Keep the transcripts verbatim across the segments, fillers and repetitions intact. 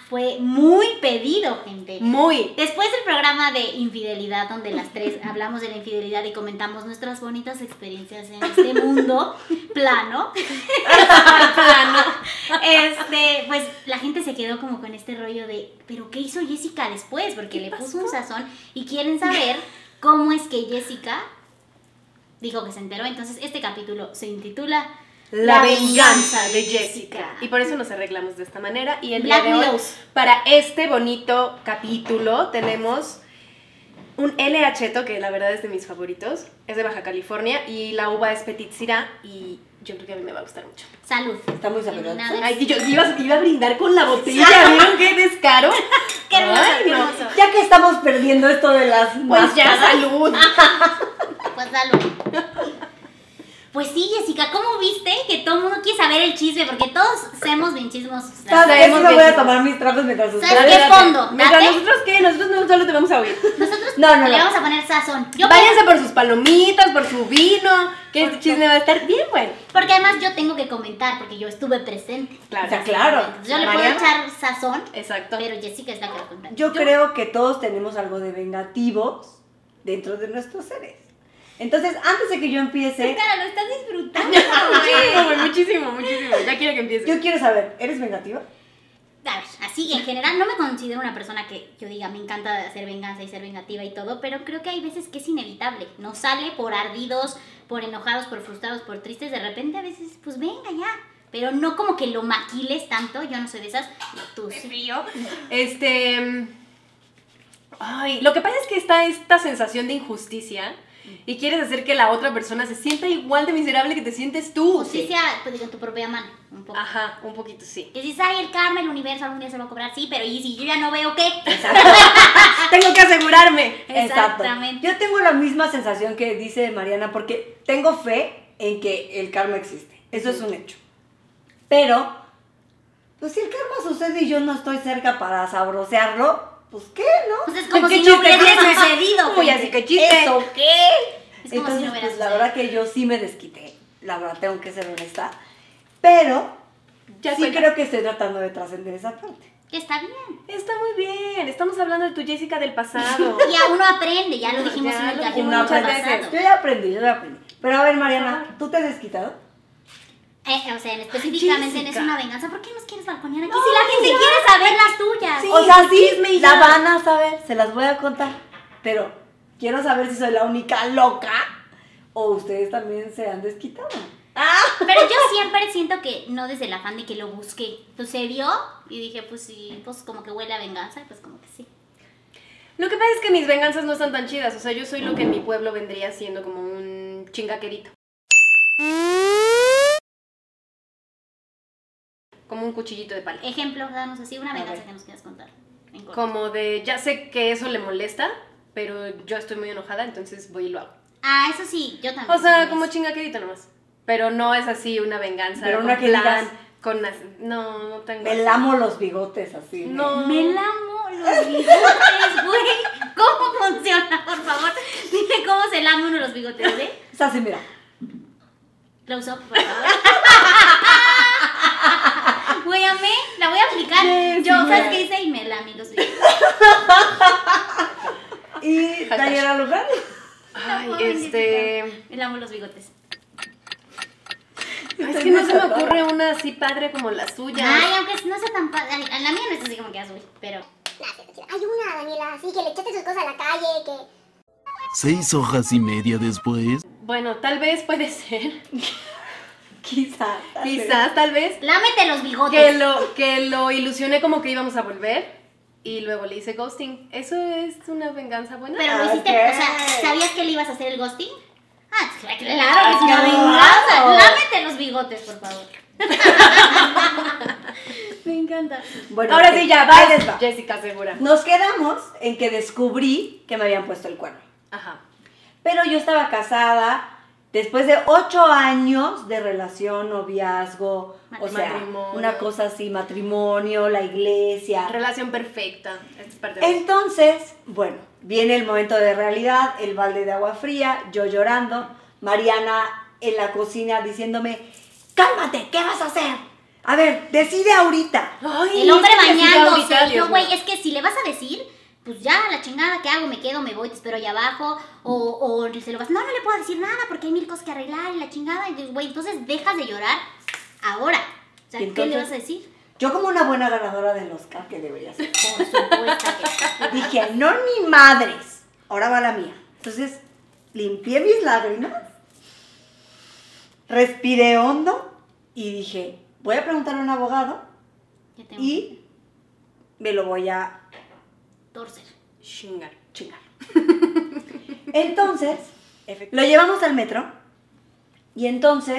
fue muy pedido, gente. Muy. Después del programa de infidelidad, donde las tres hablamos de la infidelidad y comentamos nuestras bonitas experiencias en este mundo plano, plano, este, pues la gente se quedó como con este rollo de, ¿pero qué hizo Jessica después? Porque le puso un sazón y quieren saber cómo es que Jessica dijo que se enteró. Entonces este capítulo se intitula La, la venganza de Jessica. Jessica. Y por eso nos arreglamos de esta manera. Y el Black día de hoy, Widows. para este bonito capítulo, tenemos un L Acheto, que la verdad es de mis favoritos. Es de Baja California y la uva es Petit Syrah y yo creo que a mí me va a gustar mucho. Salud. Está muy sabroso. Ay, y yo iba, iba a brindar con la botella. ¿Vieron qué descaro? Qué hermoso, Ay, qué no. hermoso. Ya que estamos perdiendo esto de las Pues máscaras, ya, salud. Pues salud. Pues sí, Jessica, ¿cómo viste que todo el mundo quiere saber el chisme? Porque todos somos bien chismosos. ¿sabes? Eso me voy a tomar mis tragos mientras ustedes. ¿Sabes qué fondo? Mientras ¿Date? nosotros qué, nosotros no solo te vamos a oír. Nosotros No, no, le no. vamos a poner sazón. Yo Váyanse por sus palomitas, por su vino, que Por este chisme va a estar bien bueno. Porque además yo tengo que comentar, porque yo estuve presente. Claro. O sea, claro. Entonces yo le Mariana. puedo echar sazón, Exacto. pero Jessica es la que lo cuenta. Yo creo que todos tenemos algo de vengativos dentro de nuestros seres. Entonces, antes de que yo empiece, Cara, lo estás disfrutando. Muchísimo, güey, muchísimo, muchísimo. Ya quiero que empieces. yo quiero saber, ¿eres vengativa? A ver, así en general no me considero una persona que yo diga me encanta hacer venganza y ser vengativa y todo, pero creo que hay veces que es inevitable. No sale por ardidos, por enojados, por frustrados, por tristes. De repente a veces, pues venga ya. Pero no como que lo maquiles tanto. Yo no soy de esas. Tú sí. Frío. Este. Ay, lo que pasa es que está esta sensación de injusticia y quieres hacer que la otra persona se sienta igual de miserable que te sientes tú. Justicia, pues digo, en tu propia mano, un poco. Ajá, un poquito sí. Que dices, ay, el karma, el universo algún día se va a cobrar, sí, pero ¿y si yo ya no veo qué? Tengo que asegurarme. Exactamente. Yo tengo la misma sensación que dice Mariana porque tengo fe en que el karma existe. Eso es un hecho. Pero, pues si el karma sucede y yo no estoy cerca para sabrosearlo, pues qué, ¿no? Pues es como ¿Qué si no chiste hubiera tiene? sucedido. Uy, gente. así que chiste. ¿Eso qué? Es como Entonces, si no hubiera pues la sucedido. verdad que yo sí me desquité. La verdad, tengo que ser honesta. Pero, Ya sí cuenta. creo que estoy tratando de trascender esa parte. Que está bien. Está muy bien. Estamos hablando de tu Jessica del pasado. Y a uno aprende, ya lo dijimos Ya en el lo capítulo dijimos muchas pasado. veces. Yo ya aprendí, yo ya aprendí. Pero a ver, Mariana, ¿tú te has desquitado? Eh, o sea, en específicamente en Jessica. es una venganza. ¿Por qué nos quieres balconear aquí? si la gente quiere saber las tuyas. Sí. O sea, sí, chisme y la ya. van a saber, se las voy a contar. Pero quiero saber si soy la única loca o ustedes también se han desquitado. Pero yo siempre siento que no desde el afán de que lo busqué. Sucedió y dije, pues sí, pues como que huele a venganza, pues como que sí. Lo que pasa es que mis venganzas no están tan chidas. O sea, yo soy lo que en mi pueblo vendría siendo como un chingaquerito. Como un cuchillito de palo. Ejemplo, danos así una A venganza ver. que nos quieras contar. En corto. Como de, ya sé que eso le molesta, pero yo estoy muy enojada, entonces voy y lo hago. Ah, eso sí, yo también. O sea, soy como eso. chingaquerito nomás. Pero no es así una venganza. Pero con una que plan, digas, con las- no, no tengo. Me lamo los bigotes así. No. Me lamo los bigotes, güey. ¿Cómo funciona? Por favor, dime cómo se lame uno los bigotes, ¿eh? Es así, mira. Close up, por favor. Güey, amé, la voy a aplicar. Sí, Yo, sí, ¿sabes ya. qué hice? Y me lamí los bigotes. Y Daniela Luján. Ay, No, este. Me lamo los bigotes. Ay, es que no se me ocurre una así padre como la suya. Ay, aunque no sea tan padre. A la mía no es así como que azul, pero. Hay una, Daniela, así que le echaste sus cosas a la calle, que... Seis hojas y media después. Bueno, tal vez puede ser. Quizás. Quizás, tal vez. Lámete los bigotes. Que lo, que lo ilusioné como que íbamos a volver. Y luego le hice ghosting. ¿Eso es una venganza buena? Pero lo hiciste, Ok. o sea, ¿sabías que le ibas a hacer el ghosting? Ah, claro que es Ah, una claro. venganza. Lámete los bigotes, por favor. Me encanta. Bueno, Ahora ok, sí, ya, ahí va. les va. Jessica, segura. Nos quedamos en que descubrí que me habían puesto el cuerno. Ajá. Pero yo estaba casada después de ocho años de relación, noviazgo, o sea, Matrimonio. una cosa así, matrimonio, la iglesia. Relación perfecta. Esta es parte de Entonces, bueno, viene el momento de realidad, el balde de agua fría, yo llorando, Mariana en la cocina diciéndome, cálmate, ¿qué vas a hacer? A ver, decide ahorita. Ay, El hombre es que decide bañándose. ahorita, Y yo, Dios güey, mío. es que si le vas a decir, pues ya, la chingada, ¿qué hago? Me quedo, me voy, te espero allá abajo. O, o se lo vas, no, no le puedo decir nada porque hay mil cosas que arreglar y la chingada. Y yo, güey, entonces dejas de llorar ahora. O sea, Y ¿qué entonces- le vas a decir? Yo como una buena ganadora del Oscar, que debería ser. Por supuesto que Dije, no ni madres. Ahora va la mía. Entonces, limpié mis lágrimas, respiré hondo y dije, voy a preguntarle a un abogado Ya tengo y me lo voy a torcer. Chingar. chingar. Entonces, lo llevamos al metro y entonces,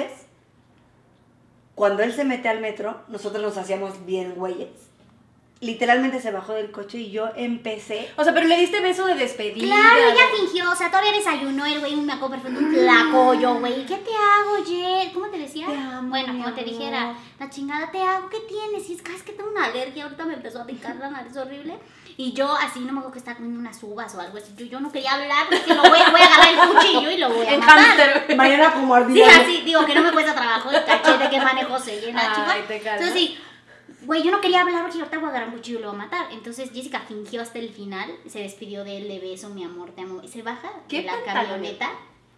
cuando él se mete al metro, nosotros nos hacíamos bien güeyes. Literalmente se bajó del coche y yo empecé. O sea, pero le diste beso de despedida. Claro, ella de- fingió, o sea, todavía desayunó el güey, me acuerdo perfecto, un tlacoyo, güey. ¿Qué te hago, Jet? ¿Cómo te decía? Te amo, bueno, mi como te amor. dijera, la chingada te hago, ¿qué tienes? Y es que, es que tengo una alergia, ahorita me empezó a picar la nariz horrible. Y yo así, no me acuerdo que estaba comiendo unas uvas o algo así. Yo, yo no quería hablar, porque lo voy, voy a agarrar el cuchillo y lo voy a En matar. hámster. Mañana como Sí, ardilla. así, digo que no me cuesta trabajo el cachete que manejo se llena, Ay, chica. te calmas. Entonces sí, güey, yo no quería hablar porque ahorita voy a agarrar un cuchillo y lo voy a matar. Entonces Jessica fingió hasta el final, se despidió de él, de beso, mi amor, te amo. Y se baja ¿Qué de la pantalones? camioneta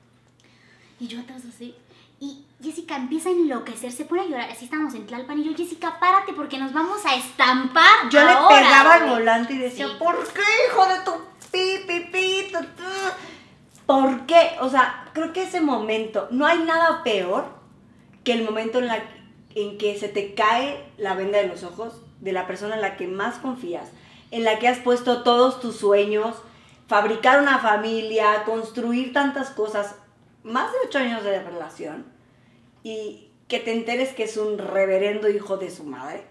y yo atrás así. Y Jessica empieza a enloquecer, se pone a llorar. Así estábamos en Tlalpan y yo, Jessica, párate porque nos vamos a estampar. Yo ahora, le pegaba al güey". volante y decía, Sí. ¿por qué, hijo de tu pi, pi, pi, tu, tu? ¿Por qué? O sea, creo que ese momento, no hay nada peor que el momento en, la, en que se te cae la venda de los ojos de la persona en la que más confías, en la que has puesto todos tus sueños, fabricar una familia, construir tantas cosas, más de ocho años de relación, y que te enteres que es un reverendo hijo de su madre.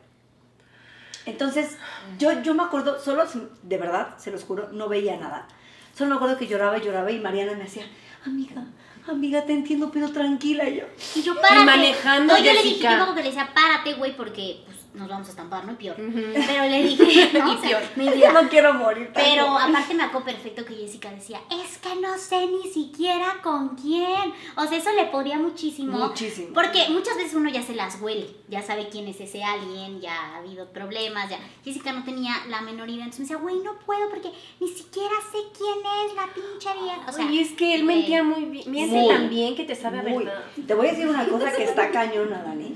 Entonces, yo, yo me acuerdo, solo, de verdad, se los juro, no veía nada. Solo me acuerdo que lloraba y lloraba y Mariana me decía, amiga, amiga, te entiendo, pero tranquila. Y yo, Y yo, párate. manejando, No, yo le dije, Jessica. yo me acuerdo que le decía, párate, güey, porque pues, nos vamos a estampar, ¿no? Y peor. Ujú. Pero le dije, no, Y o sea, peor. mi vida. no quiero morir. Pero tampoco". aparte me acuerdo perfecto que Jessica decía, es que no sé ni siquiera con quién. O sea, eso le podía muchísimo. Muchísimo. Porque muchas veces uno ya se las huele, ya sabe quién es ese alguien, ya ha habido problemas, ya. Jessica no tenía la menor idea, entonces me decía, güey, no puedo porque ni siquiera sé quién es la pinche vieja. O sea, Oye, es que él güey. mentía muy bien. Miente Muy, tan bien que te sabe a Muy. verdad. Te voy a decir una cosa que está cañona, Dani.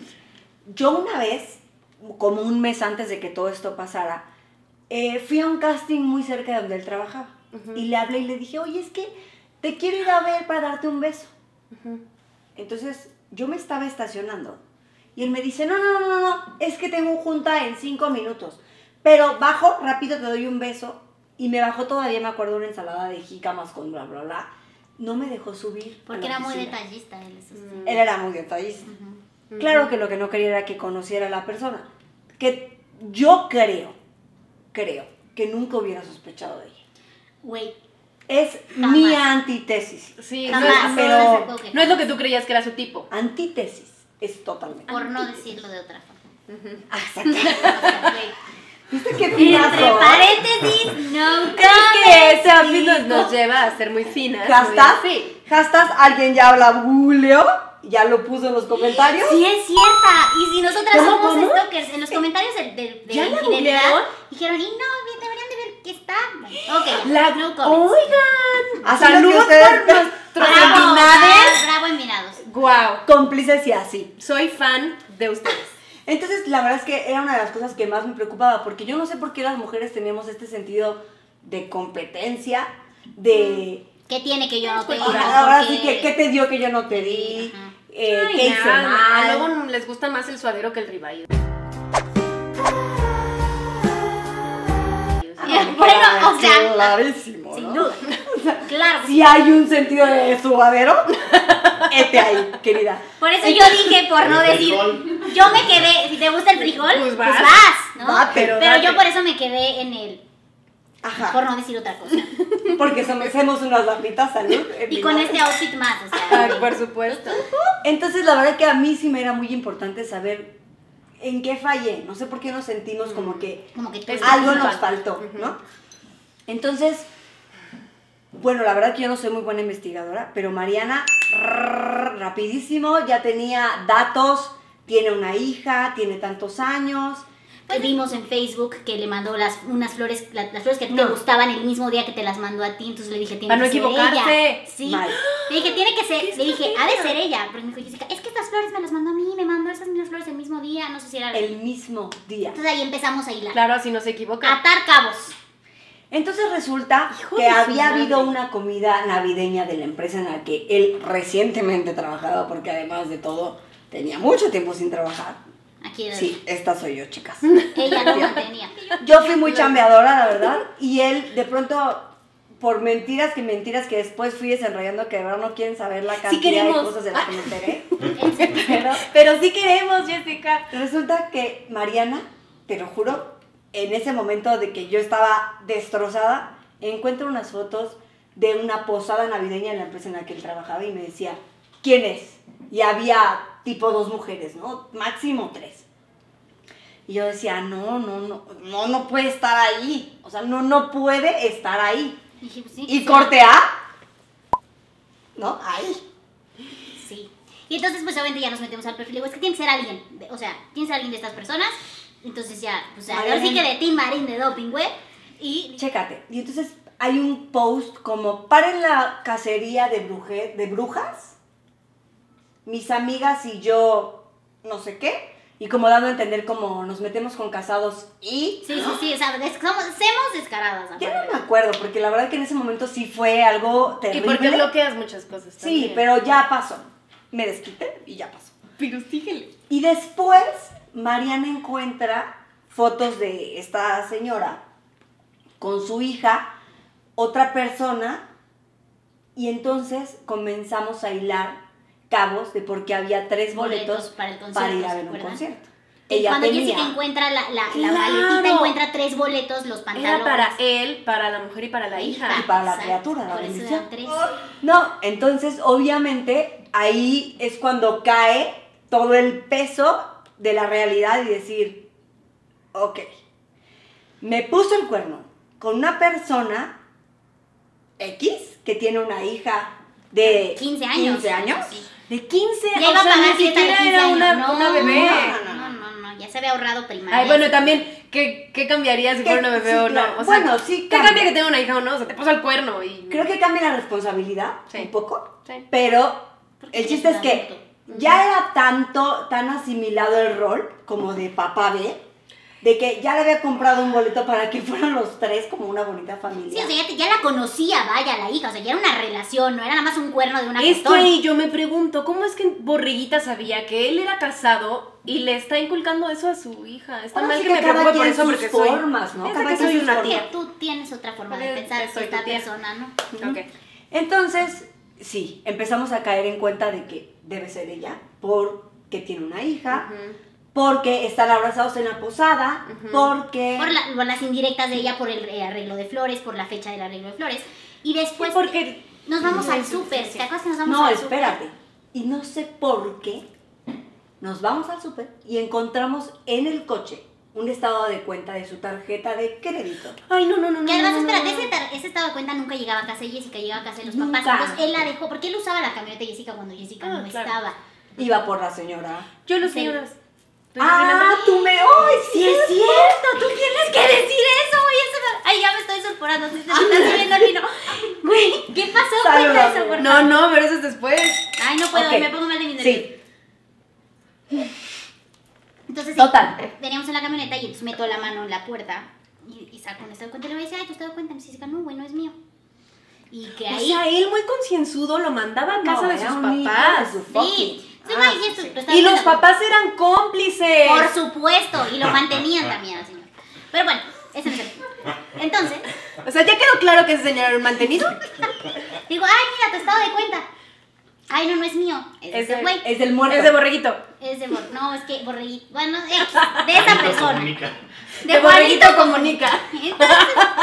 Yo una vez, como un mes antes de que todo esto pasara, eh, fui a un casting muy cerca de donde él trabajaba. Ujú. Y le hablé y le dije, oye, es que te quiero ir a ver para darte un beso. Ujú. Entonces yo me estaba estacionando y él me dice, no, no, no, no, no, es que tengo junta en cinco minutos, pero bajo, rápido te doy un beso. Y me bajó todavía, me acuerdo, una ensalada de jícamas con bla, bla, bla. No me dejó subir. a porque la era muy oficina. detallista él, eso sí. Él era muy detallista. Ujú. Claro que lo que no quería era que conociera a la persona. Que yo creo, creo, que nunca hubiera sospechado de ella. Güey, Es Jamás. mi antítesis. Sí, no jamás. es, no pero- les recuerdo que no es lo que jamás. tú creías que era su tipo. Antítesis. Es totalmente. Por no decirlo de otra forma. Ah, O sea, güey. ¿Viste qué Entre finazo? paréntesis, no Es que ese outfit nos, nos lleva a ser muy finas. Hashtag, Sí. hashtag, alguien ya habla buleo, ya lo puso en los comentarios. Sí, es cierta. Y si nosotras ¿Cómo, somos cómo? stalkers, en los comentarios de, de, de ¿Ya la infidelidad, googlearon? dijeron, y no, bien, deberían de ver que está. Ok, La, no comments. oigan, Así lo que saludos ustedes- por nuestros Bravo, envinados. bravo, envinados. Wow, Cómplices y así. soy fan de ustedes. Entonces, la verdad es que era una de las cosas que más me preocupaba, porque yo no sé por qué las mujeres tenemos este sentido de competencia, de... ¿Qué tiene que yo no te diga? Ajá, ahora Porque- sí que, ¿qué te dio que yo no te di? Ajá. Eh, Ay, ¿Qué hice nada, mal? Luego les gusta más el suadero que el ribeye. Bueno, o sea, Clarísimo, sin ¿no? duda. Claro. que Si sí. hay un sentido de subadero, este ahí, querida. Por eso yo dije, por no El decir, frijol. yo me quedé, si te gusta el frijol, Pues pues vas. vas, ¿no? Va, pero pero yo date. por eso me quedé en el, Ajá. por no decir otra cosa. Porque somos, somos unas damitas, salud. Y con este outfit más, o sea. Ay, por supuesto. Entonces, la verdad que a mí sí me era muy importante saber en qué fallé. No sé por qué nos sentimos como que Como que tú Es algo culpa. nos faltó, ¿no? Entonces, bueno, la verdad que yo no soy muy buena investigadora, pero Mariana, rrr, rapidísimo, ya tenía datos tiene una hija, tiene tantos años. Pues vimos en Facebook que le mandó las, unas flores, la- las flores que a ti No. te gustaban el mismo día que te las mandó a ti, entonces le dije, tiene Para no que ser equivocarse. ella. Sí. Mal. Le dije, tiene que ser, le dije, ha de estupenda. ser ella. Porque me dijo Jessica, es que estas flores me las mandó a mí, me mandó esas mismas flores el mismo día, no sé si era... El mismo día. Entonces ahí empezamos a hilar. Claro, así no se equivoca. Atar cabos. Entonces resulta Hijo que de su había madre. habido una comida navideña de la empresa en la que él recientemente trabajaba, porque además de todo tenía mucho tiempo sin trabajar. Aquí era Sí, esta soy yo, chicas. ella lo mantenía. Yo fui muy chambeadora, la verdad, y él de pronto, por mentiras que mentiras que después fui desenrollando, que de verdad no quieren saber la cantidad queremos. de cosas de las que me enteré. En serio. Pero Pero sí queremos, Jessica. resulta que Mariana, te lo juro, en ese momento de que yo estaba destrozada, encuentro unas fotos de una posada navideña en la empresa en la que él trabajaba y me decía, ¿quién es? Y había tipo dos mujeres, ¿no? Máximo tres. Y yo decía, no, no, no, no, no puede estar ahí. O sea, no, no puede estar ahí. Y dije, pues sí, Y sí. corte A, ¿no? Ahí. Sí. Y entonces, pues obviamente ya nos metemos al perfil. Digo, es que tiene que ser alguien. de- o sea, tiene que ser alguien de estas personas. Entonces ya, pues ahora sí que de Team Marín de Doping, güey. Y Chécate. Y entonces hay un post como, paren la cacería de, bruje, de brujas, mis amigas y yo, no sé qué, y como dando a entender como nos metemos con casados y... sí, sí, sí, o sea, des- somos, somos descaradas. Ya aparte. no me acuerdo, porque la verdad que en ese momento sí fue algo Y terrible. porque bloqueas muchas cosas Sí, también. pero ya pasó. Me desquité y ya pasó. Pero síguele. Y después Mariana encuentra fotos de esta señora con su hija, otra persona, y entonces comenzamos a hilar cabos de por qué había tres boletos, Boletos para el concierto, para ir a ¿se ver un acuerdan? concierto. Y Ella cuando tenía, Jessica encuentra la, la, la ¡Claro! maletita, encuentra tres boletos, los pantalones. Era para él, para la mujer y para la hija. Y para la Exacto, criatura, la por eso bendición. eran tres. No, entonces obviamente ahí es cuando cae todo el peso de la realidad y decir, ok, me puso el cuerno con una persona X que tiene una hija de quince años. quince años. Sí. De quince, Ya iba o a sea, pagar ni fiesta de siquiera quince era años. una, no, una bebé. No, no, no, no, ya se había ahorrado primaria. Ay, bueno, también, ¿qué, qué cambiaría si ¿Qué? fuera una bebé Sí, o no? claro. O sea, Bueno, sí, ¿qué cambia. cambia que tenga una hija o no? O sea, te puso el cuerno y... Creo que cambia la responsabilidad Sí. un poco, Sí. pero Porque el ya chiste es es un que adulto. ya era tanto, tan asimilado el rol como de papá B, de que ya le había comprado un boleto para que fueran los tres como una bonita Sí, familia. o sea, ya, te- ya la conocía, vaya, la hija. O sea, ya era una relación, no era nada más un cuerno de una Es que costón. ahí yo me pregunto, ¿cómo es que Borreguita sabía que él era casado y le está inculcando eso a su hija? Está Ahora mal sí que me cada preocupe por quien eso sus porque soy... formas, ¿no? Piensa Cada que quien soy sus una formas. tía. Tú tienes otra forma de Soy- pensar que soy esta tu tía. persona, ¿no? Ok. Entonces, sí, empezamos a caer en cuenta de que debe ser ella, porque tiene una hija, Ujú. porque están abrazados en la posada, Ujú. porque... Por, la- por las indirectas de ella, por el eh, arreglo de flores, por la fecha del arreglo de flores. Y después Sí, porque- nos vamos Sí, al sí, súper. sí, sí. ¿Te acuerdas que nos vamos No, al espérate. Y no sé por qué nos vamos al súper y encontramos en el coche un estado de cuenta de su tarjeta de crédito. Ay, no, no, no, no. Que además, no, no, espérate, no. ese, tar- ese estado de cuenta nunca llegaba a casa de Jessica, llegaba a casa de los Nunca. papás. Entonces él la dejó, porque él usaba la camioneta de Jessica cuando Jessica Ah, no claro. estaba. Iba por la señora. Yo lo Sí. sé, unas... ¡Ah, tú me... ¡Ay, Sí, es cierto, tú tienes que decir eso, güey. Eso no- Ay, ya me estoy sulfurando, se está subiendo el vino. Güey, ¿qué pasó? Salud, Cuenta eso, amiga. por No, favor. no, pero eso es después. Ay, no puedo, Ok. me pongo mal de mi nervios. Sí, Entonces, sí, Total. veníamos en la camioneta y entonces meto la mano en la puerta y, y saco un estado de cuenta y le voy a decir, ay, ¿tú estado de cuenta? Y me dice, no, güey, no es mío. Y que O ahí... sea, él muy concienzudo lo mandaba a casa No, de era sus un hijo papás. de su fucking- Sí, sí, Ah, no, y esto, sí. pero estaba Y los cuenta- papás eran cómplices. Por supuesto, y lo mantenían también al señor. Pero bueno, ese no es el punto. Entonces, O sea, ya quedó claro que ese señor era un mantenido. digo, ay, mira, tu estado de cuenta. Ay, no, no es mío, es de Es ese de- güey. es del muerto. Es de borreguito. Es de Bor- no, es que Borreguito, bueno, X, de esa persona. Comunica. De borreguito comunica. Entonces,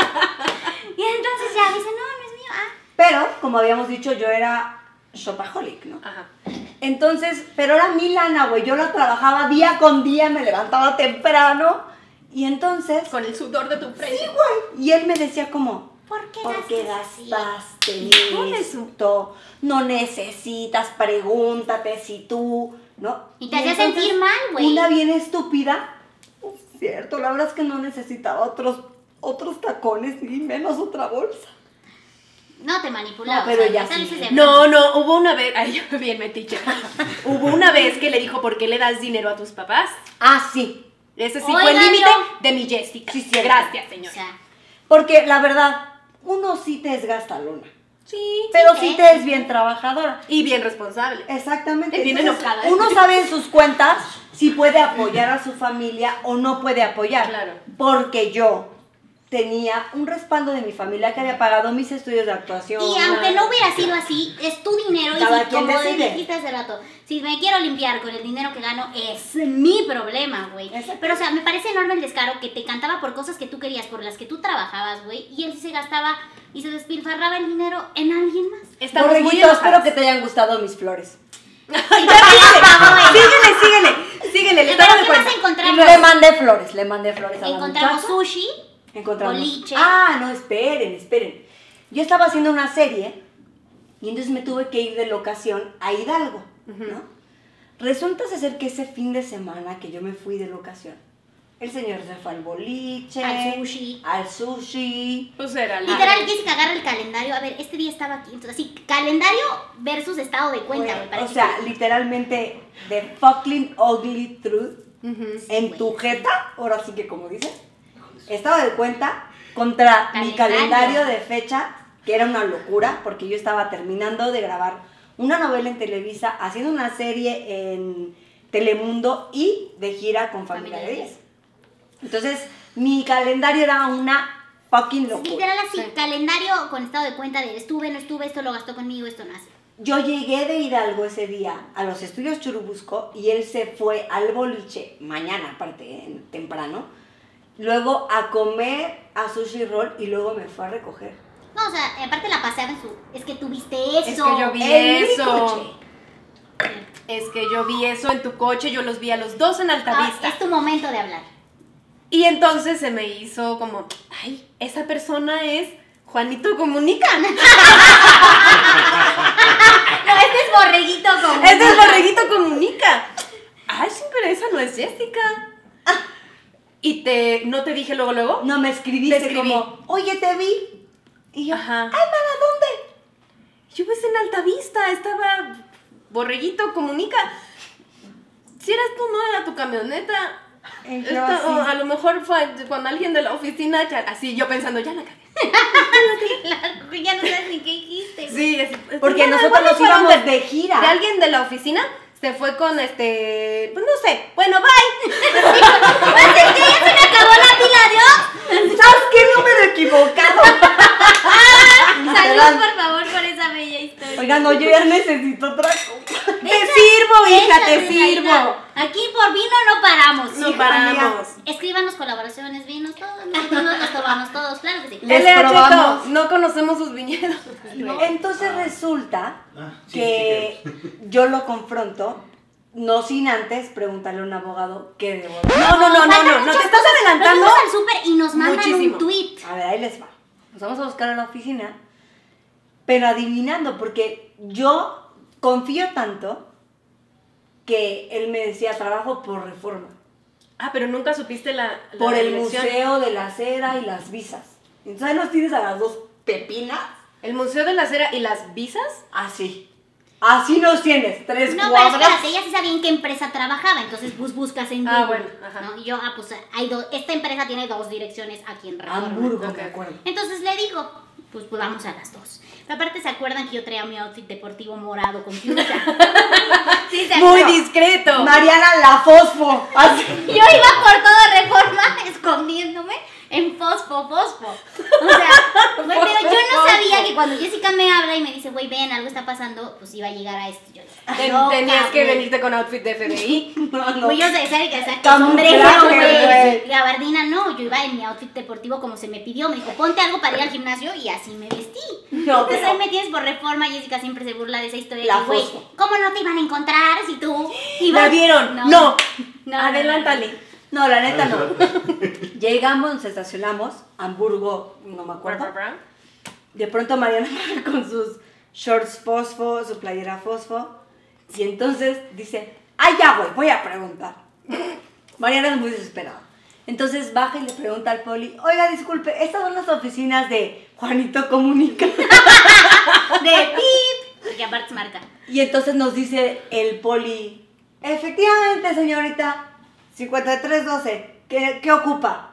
y entonces ya dice, no, no es mío. Ah, Pero, como habíamos dicho, yo era shopaholic, ¿no? Ajá. Entonces, pero era mi lana, güey. Yo la trabajaba día con día, me levantaba temprano. Y entonces, Con el sudor de tu frente. sí, güey. Y él me decía como, ¿por qué ¿por qué gastas así? gastaste Hijo de su- esto? No necesitas, pregúntate si tú ¿no? Y te hacía sentir mal, güey. Una bien estúpida. Es cierto, la verdad es que no necesitaba otros, otros tacones ni menos otra bolsa. No te manipulaba. No, pero o sea, ya no sí. saliste de No, no, hubo una vez, ay, yo bien metiche. Hubo una vez que le dijo, ¿por qué le das dinero a tus papás? Ah, sí. Ese sí Oigan, fue el límite yo- de mi Jessica. Sí, cierto. Gracias, O señor. sea, Porque la verdad, uno sí te es gastalona. Sí, Pero sí, sí ¿eh? te es bien trabajadora. y bien responsable. Exactamente. Bien Entonces, enojada. uno sabe en sus cuentas si puede apoyar a su familia o no puede apoyar. Claro. Porque yo tenía un respaldo de mi familia que había pagado mis estudios de actuación. y aunque no hubiera sido así, es tu dinero y Cada si, quien como decide. dijiste hace rato, si me quiero limpiar con el dinero que gano, es mi problema, güey. Exacto. Pero, o sea, me parece enorme el descaro que te cantaba por cosas que tú querías, por las que tú trabajabas, güey, y él sí se gastaba y se despilfarraba el dinero en alguien más. Estamos muy Borreguito, espero enojadas. que te hayan gustado mis flores. Ay, ya viste. Síguele, síguele, síguele, le Pero estaba ¿qué de más cuenta. encontramos? Le mandé flores, le mandé flores a la Encontramos muchacha. sushi, Encontramos. boliche. Ah, no, esperen, esperen. Yo estaba haciendo una serie y entonces me tuve que ir de locación a Hidalgo, ¿no? Resulta ser que ese fin de semana que yo me fui de locación, el señor se fue al boliche, Al sushi. al sushi. Pues era la- Literal, Jessica agarra el calendario. A ver, este día estaba aquí. Entonces, así, calendario versus estado de cuenta, güey. O parece sea, que- literalmente, the fucking ugly truth Ujú. en tu jeta, ahora sí que como dicen, estaba de cuenta contra mi Calendario. calendario de fecha, que era una locura, porque yo estaba terminando de grabar una novela en Televisa, haciendo una serie en Telemundo y de gira con Familia de Familia de diez. Entonces, mi calendario era una fucking locura. Literal así, Sí. calendario con estado de cuenta de estuve, no estuve, esto lo gastó conmigo, esto no hace. Yo llegué de Hidalgo ese día a los estudios Churubusco y él se fue al boliche, mañana aparte, eh, temprano, luego a comer a Sushi Roll y luego me fue a recoger. No, o sea, aparte la paseaba en su... Es que tuviste eso. Es que yo vi En mi eso. coche. Es que yo vi eso en tu coche, yo los vi a los dos en Ah, Altavista. es tu momento de hablar. Y entonces se me hizo como, ay, esa persona es Juanito Comunica. No, este es borreguito como... Este es Borreguito Comunica. Ay, sí, pero esa no es Jessica. Y te, ¿no te dije luego, luego? No, me escribiste Te escribí. como, oye, te vi. Y yo, Ajá. ay, mana, ¿dónde? Yo ves en Altavista, estaba Borreguito Comunica. Si eras tú, no era tu camioneta. Y yo Esta- así. o a lo mejor fue con alguien de la oficina, ya- así yo pensando, ya la cagué. Ya no sabes ni qué dijiste. Sí, así, Porque bueno, nosotros igual nos fueron íbamos de gira. de alguien de la oficina, se fue con este, pues no sé, bueno, bye. ¡Pues que ya se me acabó la pila de hoy! ¿Sabes qué número equivocado? Salud, por favor, por esa bella historia. Oigan, no, yo ya necesito otra cosa. Te sirvo, hija, te Échate, Reina. sirvo. Aquí por vino no paramos. No Hija paramos. Escríbanos colaboraciones, vinos, todos, los vinos los tomamos todos, claro que sí. Les L H T, probamos. no conocemos sus viñedos. Entonces resulta Ah, sí, que yo lo confronto, no sin antes preguntarle a un abogado qué debo hacer. No, no, no, no, faltan no, no muchas te estás cosas. adelantando. Nos fuimos al súper y nos mandan Muchísimo. un tweet. A ver, ahí les va. Nos vamos a buscar a la oficina, pero adivinando, porque yo confío tanto que él me decía trabajo por Reforma, Ah, pero nunca supiste la, la por el dirección. Museo de la Cera y las visas. Entonces ahí nos tienes a las dos pepinas, El Museo de la Cera y las visas. así. Así nos tienes, tres No, pero cuadras. espérate, ella sí sabía en qué empresa trabajaba, entonces pues buscas en Ah, Google, bueno, ajá. ¿no? Y yo, ah, pues hay dos, esta empresa tiene dos direcciones aquí en Reforma. Hamburgo, Ok. me acuerdo. Entonces le digo, pues, pues vamos a las dos. Pero aparte, ¿se acuerdan que yo traía mi outfit deportivo morado con fuchsia? Sí, se Muy acuerdan. discreto. Mariana la Fosfo. Así. Yo iba por todo Reforma escondiéndome en fosfo, fosfo. O sea, güey, pero yo no sabía que cuando Jessica me habla y me dice, güey, ven, algo está pasando, pues iba a llegar a esto. Yo, Ten- loca, tenías que güey. venirte con outfit de F B I. No, no. Güey, yo sé, ¿sabes qué? O sea, que Camuflaje, sombrero, güey. güey. Gabardina, no, yo iba en mi outfit deportivo como se me pidió. Me dijo, ponte algo para ir al gimnasio y así me vestí. No, Entonces pero- ahí me tienes por Reforma. Jessica siempre se burla de esa historia. La que, güey, fosfo. ¿cómo no te iban a encontrar si tú ibas? ¿La vieron? No. No. No, Adelántale. No, la neta no. Llegamos, nos estacionamos, Hamburgo, no me acuerdo. De pronto Mariana va con sus shorts fosfo, su playera fosfo. Y entonces dice, Ah, ya, güey, voy a preguntar. Mariana es muy desesperada. Entonces baja y le pregunta al poli, oiga, disculpe, estas son las oficinas de Juanito Comunica. De pip, porque aparte es marca. Y entonces nos dice el poli, efectivamente, señorita, cincuenta y tres doce, ¿qué, qué ocupa?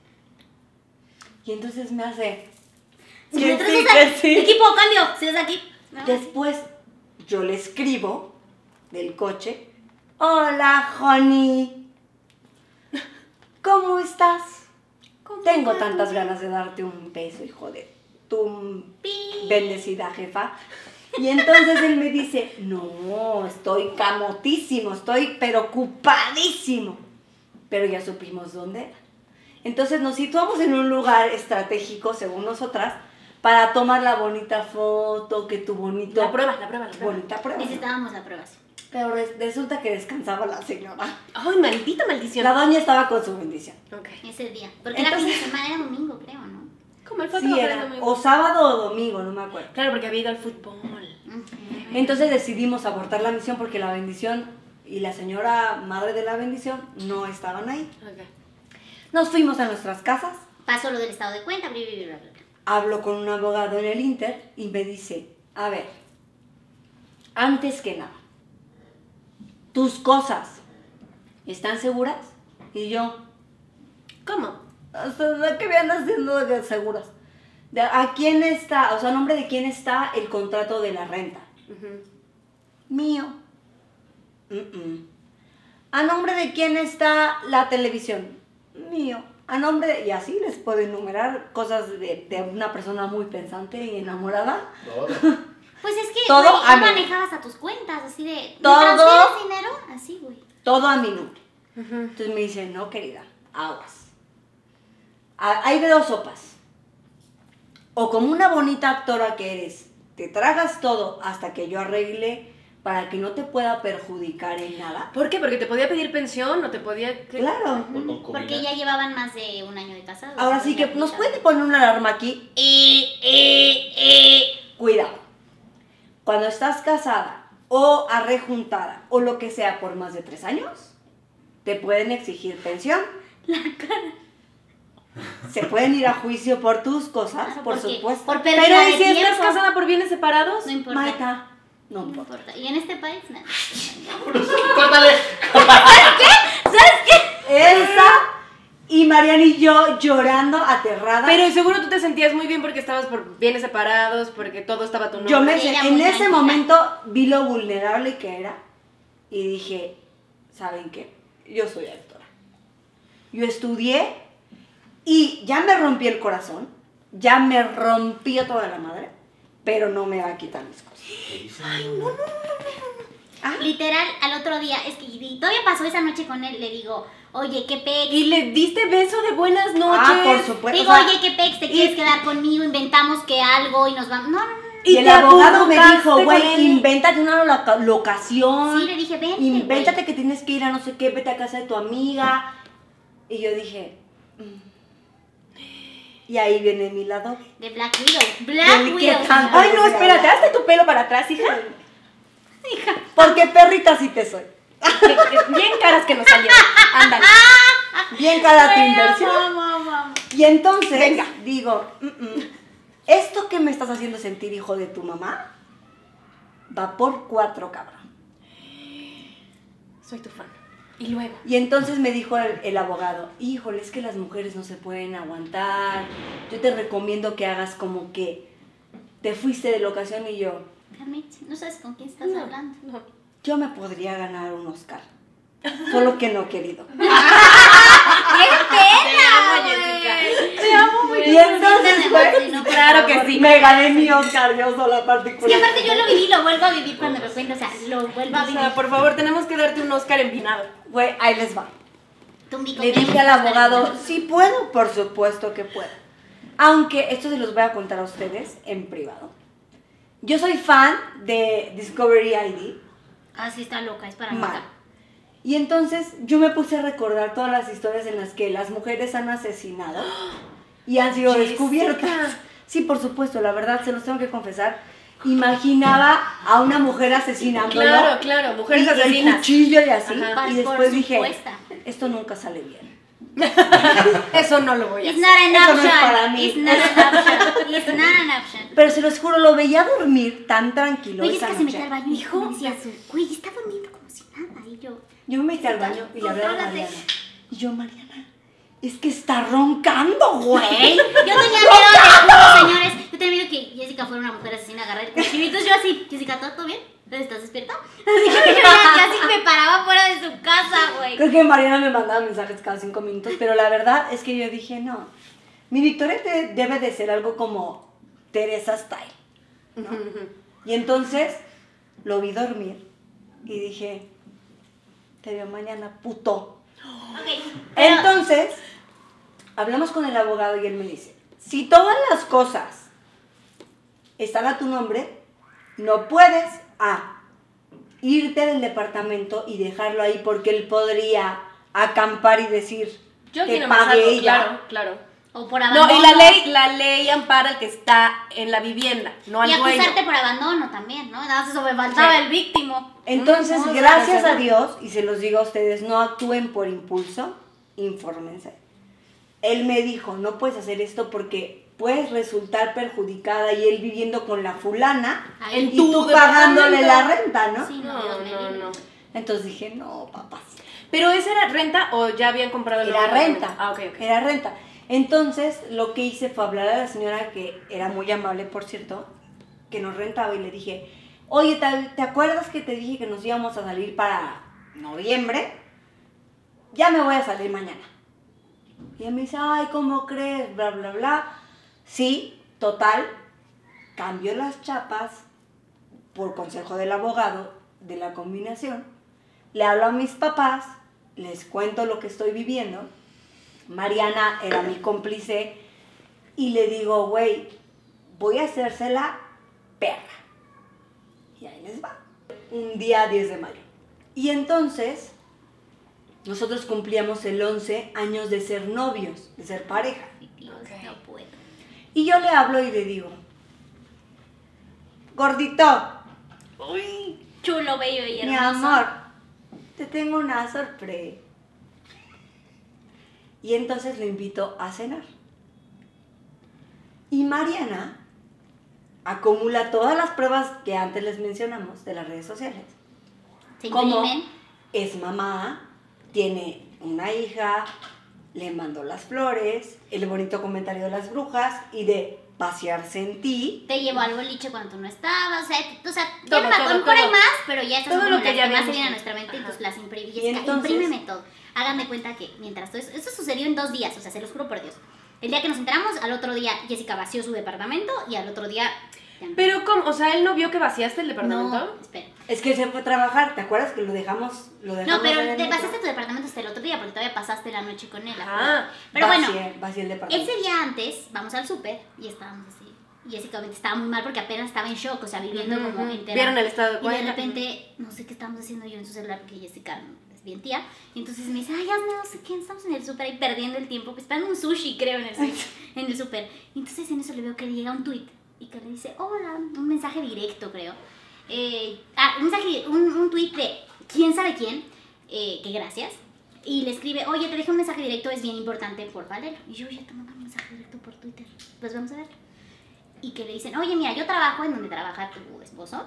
Y entonces me hace, Si que nosotros sí, usan- que sí. Equipo, cambio, si es aquí. No. Después yo le escribo del coche, hola, honey, ¿cómo estás? Tengo tantas ganas de darte un beso, hijo de tu Pi. bendecida jefa. Y entonces él me dice, no, estoy camotísimo, estoy preocupadísimo. Pero ya supimos dónde era. Entonces nos situamos en un lugar estratégico, según nosotras, para tomar la bonita foto, que tu bonito... La prueba, la prueba, la prueba. Bonita prueba. Necesitábamos la aprobación. Pero res- resulta que descansaba la señora. Ay, maldita maldición. La doña estaba con su bendición. Ok. Ese día. Porque era fin Entonces- de semana, era domingo, creo, ¿no? Como el foto Sí, era o sábado o domingo, no me acuerdo. Claro, porque había ido al fútbol. Ujú. Entonces decidimos abortar la misión porque la bendición y la señora madre de la bendición no estaban ahí. Ok. Nos fuimos a nuestras casas, Pasó lo del estado de cuenta, bla, bla, bla, bla, bla. hablo con un abogado en el Inter y me dice, a ver, antes que nada, tus cosas, ¿están seguras? Y yo, ¿Cómo? ¿hasta qué me andas haciendo de seguras? ¿De ¿A quién está, o sea, a nombre de quién está el contrato de la renta? Ujú. Mío. Mm-mm. ¿A nombre de quién está la televisión? Mío. A nombre de... Y así les puedo enumerar cosas de, de una persona muy pensante y enamorada. Pues es que, Todo güey, a no mí. manejabas a tus cuentas, así de... ¿me Todo. transfieres dinero? Así, güey. Todo a mi nombre. Ujú. Entonces me dice, no, querida, aguas. A- Hay de dos sopas. O como una bonita actora que eres, te tragas todo hasta que yo arregle para que no te pueda perjudicar en nada. ¿Por qué? Porque te podía pedir pensión o te podía... ¿qué? Claro. Porque ya llevaban más de un año de casados. Ahora ¿no? sí Ya que nos aplicaban. puede poner una alarma aquí. Y, y, y. Cuidado. Cuando estás casada o arrejuntada o lo que sea por más de tres años, te pueden exigir pensión. La cara. Se pueden ir a juicio por tus cosas, Claro, por porque- supuesto. por pérdida Pero de ¿y si estás tiempo? casada por bienes separados? No importa. Maita, no No importa. importa. Y en este país, nada. Córtale. Elsa y Mariana y yo llorando, aterradas. Pero seguro tú te sentías muy bien porque estabas por bienes separados, porque todo estaba a tu nombre. Yo me, Ella en muy ese tranquila. momento vi lo vulnerable que era y dije, ¿saben qué? Yo soy actora. Yo estudié y ya me rompí el corazón, ya me rompió toda la madre, pero no me va a quitar mis cosas. Ah, Literal, al otro día, es que y todavía pasó esa noche con él, le digo, oye, qué pex. Y le diste beso de buenas noches. ah, por supuesto. Digo, o sea, oye, qué pex, te y- quieres quedar conmigo, inventamos que algo y nos vamos. No, no, no. Y, el te abogado me acurrucaste dijo, con güey, él. invéntate una loca- locación. Sí, le dije, vente, Invéntate güey. que tienes que ir a no sé qué, vete a casa de tu amiga. Y yo dije, mm. y ahí viene mi lado. De Black Widow. Black Del que Widow. tanto- Ay, no, espérate, hazte tu pelo para atrás, hija. Porque perrita sí te soy. Que- que- Bien caras que nos salieron. Ándale. Bien cara tu Ay, inversión. amo, amo, amo. Y entonces Venga. digo, mm, mm, esto que me estás haciendo sentir, hijo de tu mamá, va por cuatro, cabrón. Soy tu fan. Y luego. Y entonces me dijo el, el abogado, híjole, es que las mujeres no se pueden aguantar, yo te recomiendo que hagas como que te fuiste de locación. Y yo, Carmen, no sabes con quién estás No, hablando. no. yo me podría ganar un Oscar, solo que no he querido. Te amo, Jessica. Te amo, güey. Y entonces, Quítame, güey, Martín, por claro que favor. sí. me gané mi Oscar, yo sola Es particular. que aparte yo lo viví, lo vuelvo a vivir cuando lo cuento, o sea, lo vuelvo a O vivir. sea, por favor, tenemos que darte un Oscar empinado. Güey, ahí les va. Tumbi, Le con dije al Oscar abogado, Hernández. sí puedo, por supuesto que puedo. Aunque esto se los voy a contar a ustedes en privado. Yo soy fan de Discovery I D. Ah, sí, está loca, es para Mal. matar. Y entonces yo me puse a recordar todas las historias en las que las mujeres han asesinado y han sido Jessica. descubiertas. Sí, por supuesto, la verdad, se los tengo que confesar. imaginaba a una mujer asesinándolo. Claro, claro, mujeres y el asesinas. cuchillo y así. Ajá. Y Por después dije, supuesta. esto nunca sale bien. Eso no lo voy a It's hacer. not an Eso no es option. para mí. It's not an option. It's not an option. Pero se los juro, lo veía dormir tan tranquilo Oye, es esa que se noche. metía al baño y Hijo, me decía, güey, está durmiendo como si nada. Y yo, Yo me metí al baño y le hablé a Contrólate. Mariana. Y yo, Mariana, es que está roncando, güey. yo tenía miedo, les juro, señores. Yo tenía miedo que Jessica fuera una mujer asesina, agarrar el cuchillo. Entonces yo así, Jessica, ¿todo, todo bien? ¿Estás despierta? Así que yo ya casi me paraba fuera de su casa, güey. Creo que Mariana me mandaba mensajes cada cinco minutos, pero la verdad es que yo dije, no, mi Victoria te- debe de ser algo como Teresa Style, ¿no? Y entonces lo vi dormir y dije, te veo mañana, puto. Ok, pero- Entonces, hablamos con el abogado y él me dice, si todas las cosas están a tu nombre, no puedes A, irte del departamento y dejarlo ahí porque él podría acampar y decir Yo que quiero más pague algo, ella. claro, claro. O por No, abandono. y la ley, la ley ampara al que está en la vivienda, no al Y dueño. acusarte por abandono también, ¿no? Nada más eso me faltaba Sí. el víctimo. Entonces, Mm, no, gracias sí, a sí. Dios, y se los digo a ustedes, no actúen por impulso, infórmense. Él me dijo, no puedes hacer esto porque puedes resultar perjudicada y él viviendo con la fulana Ahí. En y tu tú pagándole departamento. la renta, ¿no? Sí, no, No, Dios me no, libre. no. Entonces dije, no, papás. ¿Pero esa era renta o ya habían comprado el Era nuevo departamento? renta. Ah, ok, ok. Era renta. Entonces, lo que hice fue hablar a la señora, que era muy amable, por cierto, que nos rentaba, y le dije, oye, ¿te, te acuerdas que te dije que nos íbamos a salir para noviembre? Ya me voy a salir mañana. Y ella me dice, ay, ¿cómo crees? Bla, bla, bla. Sí, total, cambio las chapas por consejo del abogado de la combinación. Le hablo a mis papás, les cuento lo que estoy viviendo. Mariana era mi cómplice y le digo, güey, voy a hacérsela perra. Y ahí les va. Un día diez de mayo. Y entonces, nosotros cumplíamos el once años de ser novios, de ser pareja. Dios, no puedo. Y yo le hablo y le digo, gordito, Uy, chulo, bello y mi hermoso. amor, te tengo una sorpresa. Y entonces lo invito a cenar. Y Mariana acumula todas las pruebas que antes les mencionamos de las redes sociales. Se Como imprimen. es mamá, tiene una hija, le mandó las flores, el bonito comentario de las brujas y de pasearse en ti. Te llevó al boliche cuando tú no estabas, o sea, t- o sea ya Todo, no me acuerdo, todo, a lo mejor hay todo. más, pero ya estas Todo son lo como que las ya que más habíamos se vienen a visto. nuestra mente y pues Ajá. las imprimí. Y Jessica, entonces- imprímeme todo. Hagan de cuenta que mientras todo eso, esto sucedió en dos días, o sea, se los juro por Dios. El día que nos enteramos, al otro día Jessica vació su departamento y al otro día... ya no. Pero, ¿cómo? O sea, ¿él no vio que vaciaste el departamento? No, espera. Es que se fue a trabajar, ¿te acuerdas que lo dejamos? Lo dejamos No, pero en el te metro? pasaste tu departamento hasta el otro día porque todavía pasaste la noche con él. Ah, afuera. Pero bueno, Vacié- vacié el departamento. ese día antes, vamos al súper y estábamos así. Y Jessica obviamente estaba muy mal porque apenas estaba en shock, o sea, viviendo Ujú, como ujú. entera. Vieron el estado de Y de cuenta. repente, no sé qué estábamos haciendo yo en su celular porque Jessica es bien tía. Y entonces me dice, ay, hazme no sé qué, estamos en el súper ahí perdiendo el tiempo, pues esperando un sushi, creo, en el súper. en el súper. Y entonces en eso le veo que le llega un tweet y que le dice, hola, un mensaje directo, creo. Eh, ah, un mensaje, un, un tweet de quién sabe quién, eh, que gracias. Y le escribe, oye, te dejé un mensaje directo, es bien importante, por favor. Y yo, ya te mando un mensaje directo por Twitter. Pues vamos a ver. Y que le dicen, oye, mira, yo trabajo en donde trabaja tu esposo.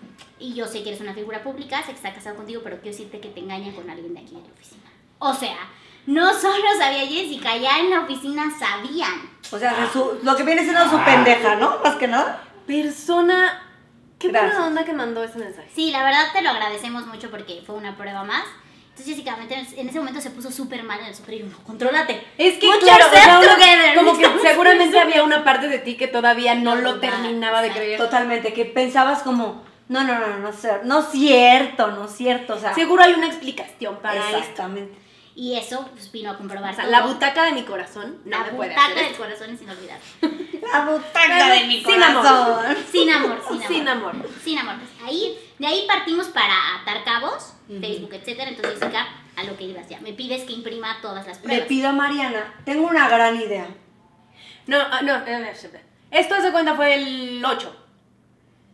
Y yo sé que eres una figura pública, sé que está casado contigo, pero quiero decirte que te engañan con alguien de aquí de la oficina. O sea, no solo sabía Jessica, ya en la oficina sabían. O sea, su- lo que viene siendo su pendeja, ¿no? Más que nada. Persona... Qué Gracias. buena onda que mandó ese mensaje. Sí, la verdad te lo agradecemos mucho porque fue una prueba más. Entonces Jessica en ese momento se puso súper mal en el súper y yo, no, contrólate. Es que, Put claro, o sea, yourself una- together. como que Estamos seguramente en el había una parte de ti que todavía no No lo dudaba, terminaba de exacto. creer. Totalmente, que pensabas como, no, no, no, no, ser- no es cierto, no es cierto, o sea. Seguro hay una explicación para esto. Exactamente. Y eso pues, vino a comprobar O sea, todo. la butaca de mi corazón no La me puede butaca hacer del esto. corazón es inolvidable. La butaca de mi Sin amor. corazón. Sin amor, sin amor. Sin amor. Sin amor. Pues, ahí, de ahí partimos para atar cabos, Facebook, etcétera. Entonces, Jessica, a lo que ibas ya. Me pides que imprima todas las Le pruebas. pido a Mariana, tengo una gran idea. No, ah, no, eh, eh, esto se cuenta fue el ocho.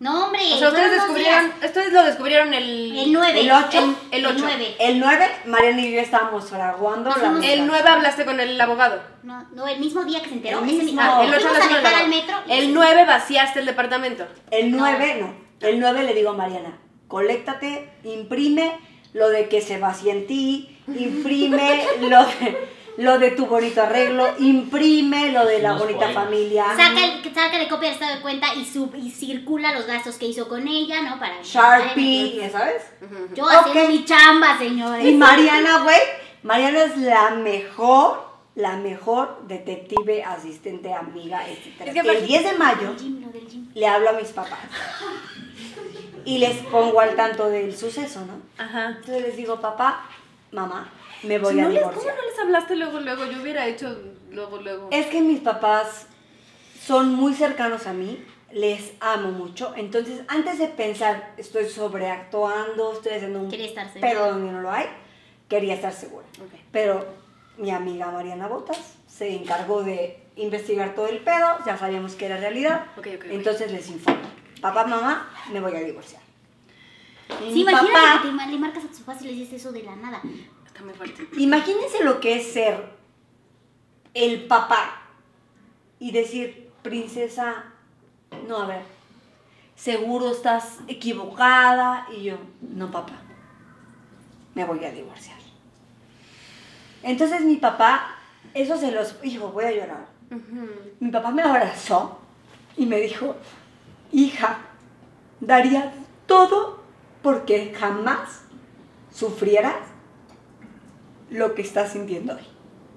No, hombre. O sea, ustedes fueron dos descubrieron, días. ustedes lo descubrieron el... El nueve. El ocho. El, el El ocho. nueve. El nueve, Mariana y yo estábamos fraguando Nos la fuimos- El nueve hablaste con el abogado. No, no, el mismo día que se enteró. El ese mismo. mi- ah, El ocho fuimos a hablaste con el dejar al abogado. metro. y- El nueve vaciaste el departamento. El No. nueve, no. El nueve le digo a Mariana, coléctate, imprime lo de que se vacía en ti, imprime lo de, lo de tu bonito arreglo, imprime lo de la Unos bonita poemas. familia. Saca, el, saca de copia del estado de cuenta y, sub, y circula los gastos que hizo con ella, ¿no? Para Sharpie, ¿ya sabes? Yo haciendo Ok. mi chamba, señores. Y Mariana, güey, Mariana es la mejor, la mejor detective, asistente, amiga, etcétera. Es que el aparte- diez de mayo Del gym, lo del gym. le hablo a mis papás y les pongo al tanto del suceso, ¿no? Ajá. Entonces les digo, papá, mamá, me voy Si a no les- ¿Cómo divorciar. no les hablaste luego, luego? Yo hubiera hecho luego, luego. Es que mis papás son muy cercanos a mí, les amo mucho, entonces antes de pensar, estoy sobreactuando, estoy haciendo un Quería estar segura. pedo donde no lo hay, quería estar segura. Ok. Pero mi amiga Mariana Botas se encargó de investigar todo el pedo, ya sabíamos que era realidad, Ok, ok, ok. entonces les informo, papá, mamá, me voy a divorciar. Y Sí, mi imagínate papá- que te ma- le marcas a tus papás y les dices eso de la nada. Está muy fuerte. Imagínense lo que es ser el papá y decir, princesa, no, a ver, seguro estás equivocada. Y yo, no, papá, me voy a divorciar. Entonces mi papá, eso se los, hijo, voy a llorar. Mi papá me abrazó y me dijo, hija, daría todo porque jamás sufrieras lo que estás sintiendo hoy.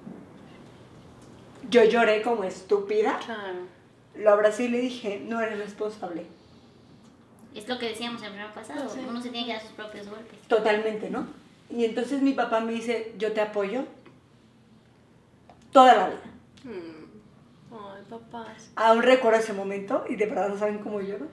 Yo lloré como estúpida, Claro. lo abracé y le dije, no eres responsable. Es lo que decíamos el programa pasado. Sí. Uno se tiene que dar sus propios golpes. Totalmente, ¿no? Y entonces mi papá me dice, yo te apoyo toda la vida. Mm. Ay, papás. Aún recuerdo ese momento y de verdad no saben cómo lloro.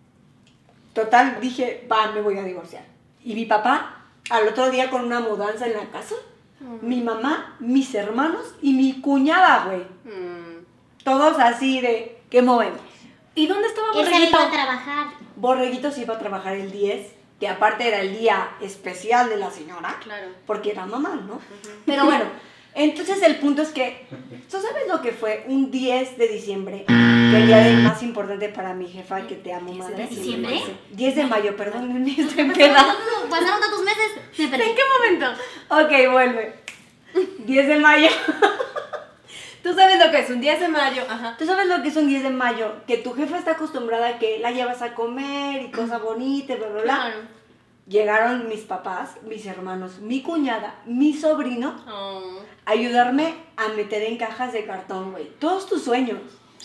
Total, dije, va, me voy a divorciar. Y mi papá, al otro día con una mudanza en la casa, mi mamá, mis hermanos y mi cuñada, güey. Mm. Todos así de, ¿qué movemos? ¿Y dónde estaba Él se Borreguito? iba a trabajar. Borreguito se iba a trabajar el diez, que aparte era el día especial de la señora, Claro. porque era mamá, ¿no? Pero bueno, entonces el punto es que, ¿tú sabes lo que fue un diez de diciembre? Que el día de- más importante para mi jefa, que te amo, madre. de diciembre? diez de mayo, perdón, en esta queda. Pasaron tantos meses. Me perdí. ¿En qué momento? Ok, vuelve. diez de mayo. Tú sabes lo que es un diez de mayo. Ajá. ¿Tú sabes lo que es un diez de mayo? Que tu jefa está acostumbrada a que la llevas a comer y cosa bonita, y bla, bla, bla. Claro. Llegaron mis papás, mis hermanos, mi cuñada, mi sobrino, Oh, a ayudarme a meter en cajas de cartón, güey. Todos tus sueños.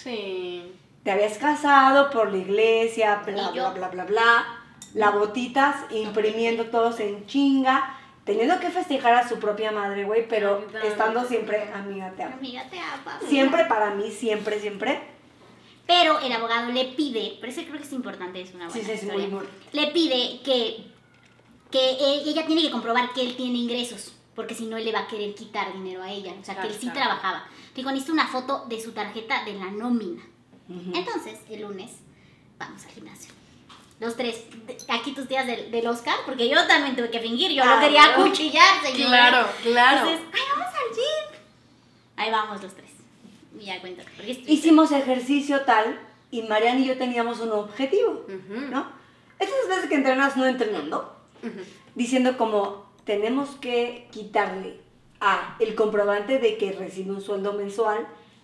sí. Te habías casado por la iglesia, bla, Y bla, yo. bla, bla, bla. La botitas, imprimiendo todos en chinga. Teniendo que festejar a su propia madre, güey, pero Ayudando. estando siempre, amiga, te amo. Amiga, te amo. Siempre para mí, siempre, siempre. Pero el abogado le pide, por eso creo que es importante, es una buena Sí, sí, es historia. muy, muy- Le pide que, que e- ella tiene que comprobar que él tiene ingresos, porque si no él le va a querer quitar dinero a ella, o sea, Claro, que él sí claro. trabajaba. Dijo, necesito una foto de su tarjeta de la nómina. Ujú. Entonces, el lunes, vamos al gimnasio. Los tres, de- aquí tus tías del, del Oscar, porque yo también tuve que fingir, yo Ah, lo quería no. acuchillar, señora. Claro, claro. Entonces, ay, vamos al gym. Ahí vamos los tres. Y ya cuento. porque es- Hicimos ejercicio tal y Mariana y yo teníamos un objetivo, Ujú. ¿no? Esas veces que entrenas no entrenando, Ujú. diciendo como tenemos que quitarle A, el comprobante de que recibe un sueldo mensual,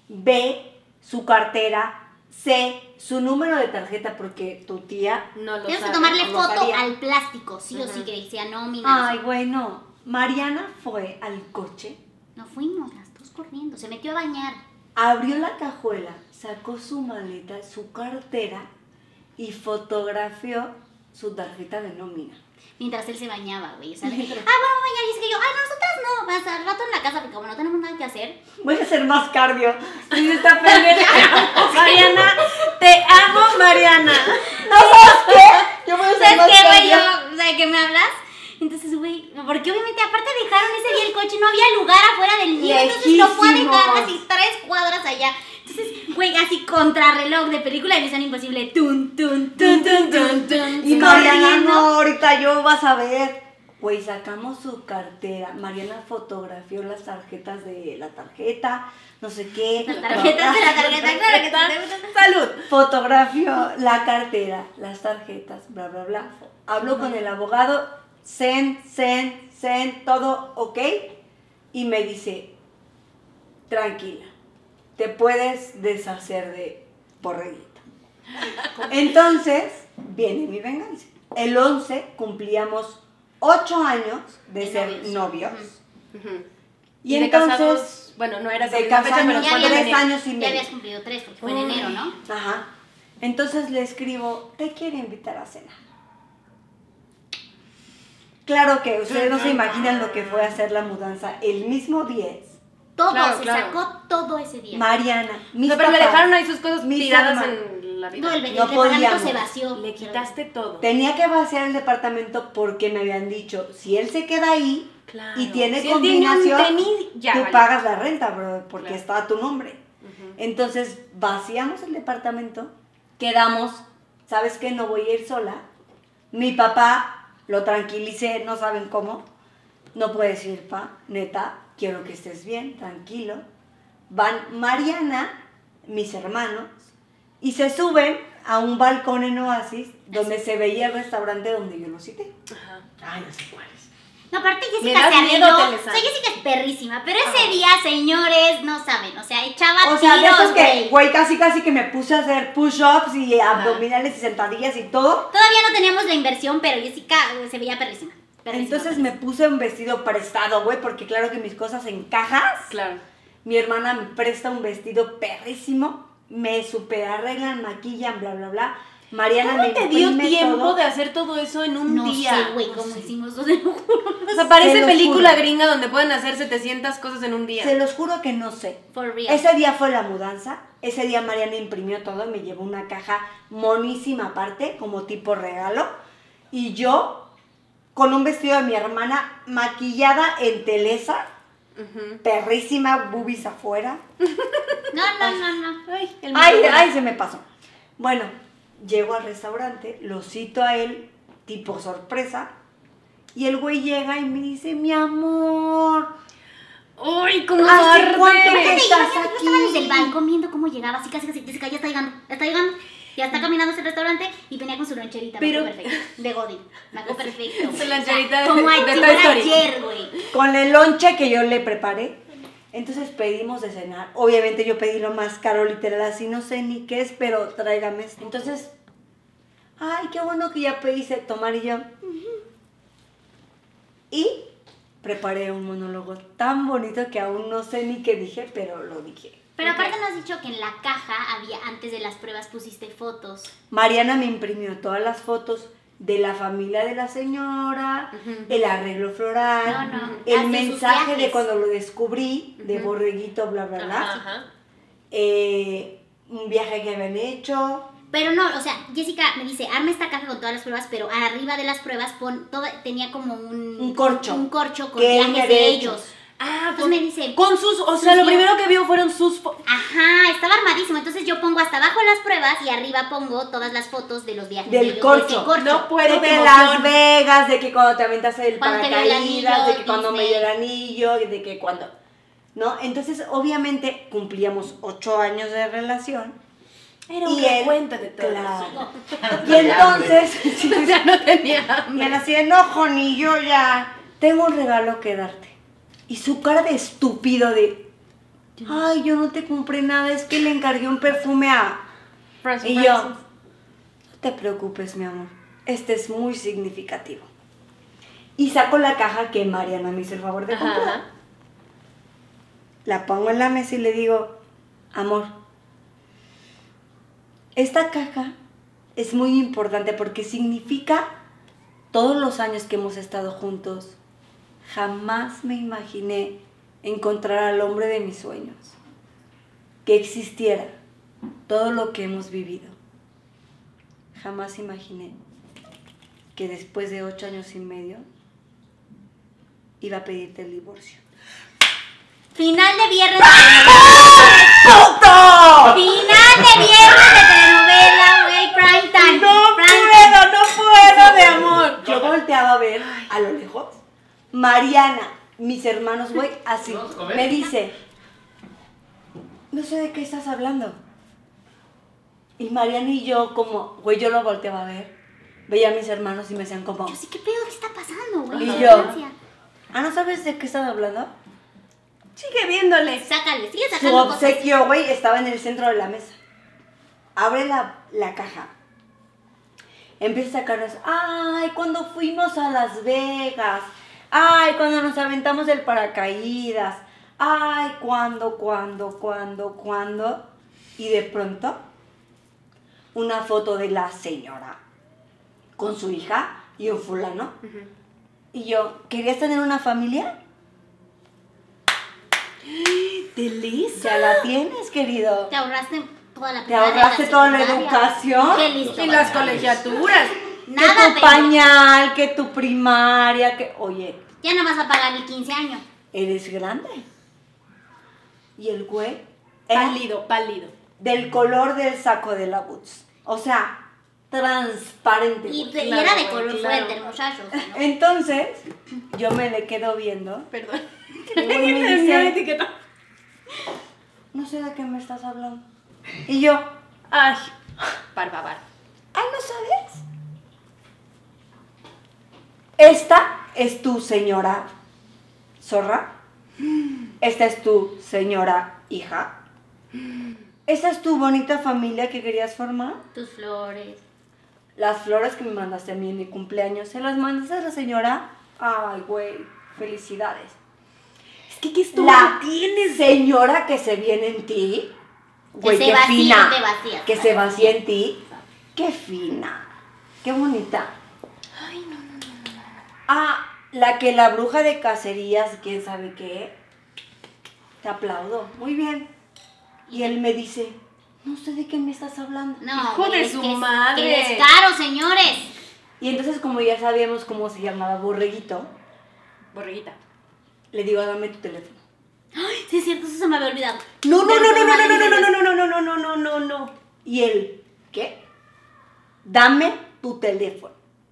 B, su cartera, C, su número de tarjeta porque tu tía... No lo Tienes que sabe. tomarle no lo foto sabía. al plástico, sí o Ujú. sí, que decía nómina. Ay, güey, no. Mariana fue al coche, No fuimos las dos corriendo, se metió a bañar. abrió la cajuela, sacó su maleta, su cartera y fotografió su tarjeta de nómina. Mientras él se bañaba, güey. O sea, de, ah, bueno, bañar. Y dice que yo, ay, nosotras no. Más al rato en la casa, porque como no tenemos nada que hacer. Voy a hacer más cardio. Dice esta pendeja. Mariana, te amo, Mariana. ¿No sabes qué? Yo voy a hacer ¿Sabes más qué, güey? cardio. Yo, o sea, ¿de qué me hablas? Entonces, güey, porque obviamente aparte dejaron ese día el coche, no había lugar afuera del nido, entonces lo fue a dejar Lejísimos. así tres cuadras allá. Entonces, güey, así contrarreloj de película de Misión Imposible. Tun, tun, tun, tun, tun, tun. Y Y Mariana, corriendo. no, ahorita yo vas a ver. Güey, sacamos su cartera. Mariana fotografió las tarjetas de la tarjeta, no sé qué. Las tarjetas de la tarjeta, claro que te... ¡Salud! Fotografió la cartera, las tarjetas, bla, bla, bla. Habló con el abogado, send, send, send, todo ok. Y me dice, tranquila, te puedes deshacer de Borreguito. Entonces, viene mi venganza. El once cumplíamos ocho años de, De ser novios. novios. Ujú. Y, Y de entonces, casados, bueno, no era de esa fecha, casados, pero Ya ¿cuánto tres habías, tenía? años y ya medio. habías cumplido tres, porque fue en enero, ¿no? Ajá. Entonces le escribo, te quiero invitar a cenar. Claro que ustedes no se imaginan lo que fue hacer la mudanza el mismo diez. Todo, Claro, se claro. sacó todo ese día. Mariana, mis No, pero le papás, dejaron ahí sus cosas mis tiradas hermanos. en la No, vida. el, No el departamento podíamos. se vació. Le quitaste todo. Tenía que vaciar el departamento porque me habían dicho, si él se queda ahí Claro. y tiene Si él tiene un combinación, tenis, ya tú vale. pagas la renta, bro, porque Claro. está a tu nombre. Ujú. Entonces vaciamos el departamento, quedamos, ¿sabes qué? No voy a ir sola. Mi papá lo tranquilicé, no saben cómo. No puedes ir, pa, neta, quiero que estés bien, tranquilo. Van Mariana, mis hermanos, y se suben a un balcón en Oasis donde se veía el restaurante donde yo lo cité. Ajá. Ay, no sé cuál es. No, aparte Me Jessica das se miedo, arregló. O Telesa. sea, Jessica es perrísima, pero ese día, señores, no saben, o sea, echaba O sea, de tiros, esos que, güey. güey, casi casi que me puse a hacer push-ups y abdominales y sentadillas y todo. Todavía no teníamos la inversión, pero Jessica eh, se veía perrísima. perrísima, Entonces me puse un vestido prestado, güey, porque claro que mis cosas en cajas. Claro. Mi hermana me presta un vestido perrísimo, me super arreglan, maquillan, bla, bla, bla. Mariana ¿Cómo me te dio imprime tiempo todo. de hacer todo eso en un No día? sé, güey, cómo hicimos eso, te lo juro. O sea, parece Se los película juro. gringa donde pueden hacer setecientas cosas en un día. Se los juro que no sé. For real. Ese día fue la mudanza. Ese día Mariana imprimió todo, me llevó una caja monísima aparte, como tipo regalo. Y yo, con un vestido de mi hermana, maquillada en telesa, Ujú. perrísima, boobies afuera. No, no, no, no. Ay, el Ay, micrófono. ay, se me pasó. Bueno, llego al restaurante, lo cito a él, tipo sorpresa, y el güey llega y me dice, mi amor, Uy, cómo ¿hace arde. cuánto que Aparte, estás imagínate, yo estaba desde el aquí? balcón viendo cómo llegaba, así casi, casi, Jessica, ya está llegando, ya está llegando. Ya está caminando hacia el restaurante y venía con su loncherita, Pero- me acuerdo perfecto, de Godin, me acuerdo perfecto. Su loncherita de- como de si Toy fuera Story. ayer, güey. Con el lonche que yo le preparé. Entonces pedimos de cenar. Obviamente yo pedí lo más caro, literal, así no sé ni qué es, pero tráigame esto. Entonces, ay, qué bueno que ya pediste tomar y yo. "Ujú". Y preparé un monólogo tan bonito que aún no sé ni qué dije, pero lo dije. Pero Ok. aparte nos has dicho que en la caja había, antes de las pruebas pusiste fotos. Mariana me imprimió todas las fotos de la familia de la señora, Ujú. el arreglo floral, No, no, el las de sus mensaje de viajes. cuando lo descubrí, de Ujú. borreguito, bla, bla, bla. Ajá. Eh, un viaje que habían hecho. Pero no, o sea, Jessica me dice, arma esta caja con todas las pruebas, pero arriba de las pruebas pon toda, tenía como un... Un corcho. Un corcho con Que él me viajes de había hecho. ellos. Ah, Entonces con, me dice... con sus, o sus sea, lo viajes. primero que vio fueron sus fo- Ajá, estaba armadísimo. Entonces yo pongo hasta abajo las pruebas y arriba pongo todas las fotos de los viajes Del de ellos, corcho. de ese corcho. No puedo, De qué que emoción. Las Vegas, de que cuando te aventaste el Cuando te dio el paracaídas, anillo, de que cuando me Disney. dio el anillo, de que cuando... ¿No? Entonces, obviamente, cumplíamos ocho años de relación. Era un Y él- recuento de todo. Claro. Y entonces, sí, Ya no tenía y hambre. él así de, no, Joni, yo ya tengo un regalo que darte. Y su cara de estúpido de, ay, yo no te compré nada, es que le encargué un perfume a... Francis, Y yo, Francis. no te preocupes, mi amor, este es muy significativo. Y saco la caja que Mariana me hizo el favor de Ajá, comprar. ajá. La pongo en la mesa y le digo, amor, esta caja es muy importante porque significa todos los años que hemos estado juntos. Jamás me imaginé encontrar al hombre de mis sueños, que existiera todo lo que hemos vivido. Jamás imaginé que después de ocho años y medio iba a pedirte el divorcio. Final de viernes. ¡Puto! Final a lo lejos, Mariana, mis hermanos, güey, así, ¿Vamos a comer? me dice, no sé de qué estás hablando. Y Mariana y yo como, güey, yo lo volteaba a ver, veía a mis hermanos y me decían como, Yo sí, ¿qué pedo? ¿Qué está pasando, güey? Y ¿Qué yo. diferencia? ah, ¿no sabes de qué estás hablando? Sigue viéndole. Sácale, sigue Su sacando cosas. obsequio, güey, estaba en el centro de la mesa. Abre la, la caja. Empieza a sacarnos, ay, cuando fuimos a Las Vegas. Ay, cuando nos aventamos del paracaídas. Ay, cuando, cuando, cuando, cuando. Y de pronto, una foto de la señora con su hija y un fulano. Y yo, ¿querías tener una familia? Delicia. Ya la tienes, querido. Te ahorraste toda la Te primaria, ahorraste toda la secundaria. educación. Qué listo. Y las colegiaturas. Nada, que tu baby. pañal, que tu primaria, que... Oye, Ya no vas a pagar el quince años. eres grande. Y el güey era Pálido, pálido. del color del saco de la Boots. O sea, transparente. Y, güey. te- y Claro, era de güey, color claro. fuerte el muchacho. o sea, ¿no? Entonces, yo me le quedo viendo. Perdón. Y el güey me Me dice, etiquetó. no sé de qué me estás hablando. Y yo, Ay, barbabar. ay, ¿no sabes? Esta es tu señora zorra. Esta es tu señora hija. Esta es tu bonita familia que querías formar. Tus flores. Las flores que me mandaste a mí en mi cumpleaños, ¿se las mandaste a la señora? Ay, güey, felicidades. Es que qué esto La tienes. señora que se viene en ti, güey, se qué vacía, fina. te vacía. Que se vacía en ti, qué fina, qué bonita. Ay, no, no, no. Ah, la que la bruja de cacerías, quién sabe qué. Te aplaudo, muy bien. Y él me dice, no sé de qué me estás hablando. No, Hijo güey, de es su que es- madre. Que descaro, señores. Y entonces, como ya sabíamos cómo se llamaba Borreguito, Borreguita. le digo, dame tu teléfono. Ay, sí es cierto, eso se me había olvidado. No, no, Pero no, no, ¿cómo no, le no, no, dices? no, no, no, no, no, no, no, no, no. Y él, ¿qué? Dame tu teléfono.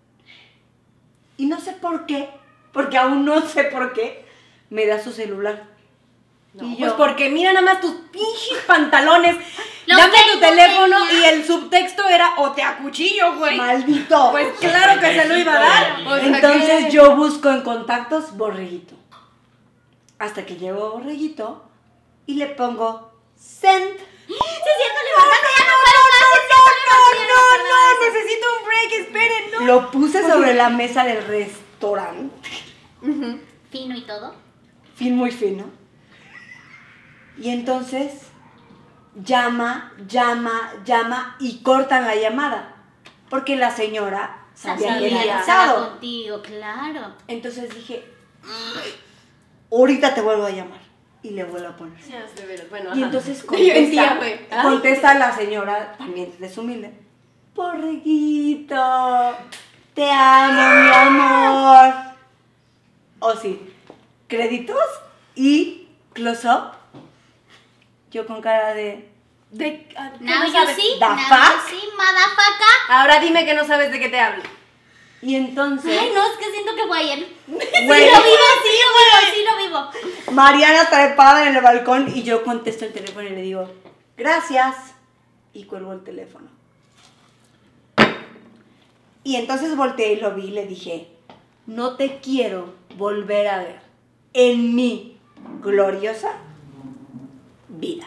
Y no sé por qué, porque aún no sé por qué, me da su celular. No, y pues yo, porque mira nada más tus pinches pantalones. Los Dame tu tengo, teléfono tenía. y el subtexto era o te acuchillo, güey. maldito. Pues claro que se lo iba a dar. O sea Entonces que- yo busco en contactos Borreguito. Hasta que llego a Borreguito y le pongo send. Sí es cierto, le mandaste, ya no puedo más. No, no, no, necesito un break, esperen, no. Lo puse sobre la mesa del restaurante. Fino y todo. Fin muy fino. Y entonces llama, llama, llama y cortan la llamada. Porque la señora sabía que Sabía era que estaba casado. contigo, claro. Entonces dije, ahorita te vuelvo a llamar. Y le vuelvo a poner. Ya, de veras, bueno, Y ajá. entonces Yo en día, contesta, güey. Ay. contesta la señora, también de su humilde. Borreguito, te amo, mi amor. O sí, créditos y close up. Yo con cara de... De, ah, ¿qué Now no you sabes? see, The now you fuck? see, motherfucker. Ahora dime que no sabes de qué te hablo. Y entonces, Ay, no, es que siento que fue ayer. güey, Sí lo vivo, sí lo vivo, sí lo vivo. Mariana trepada en el balcón y yo contesto el teléfono y le digo, gracias. Y cuelgo el teléfono. Y entonces volteé y lo vi y le dije, no te quiero volver a ver en mi gloriosa vida.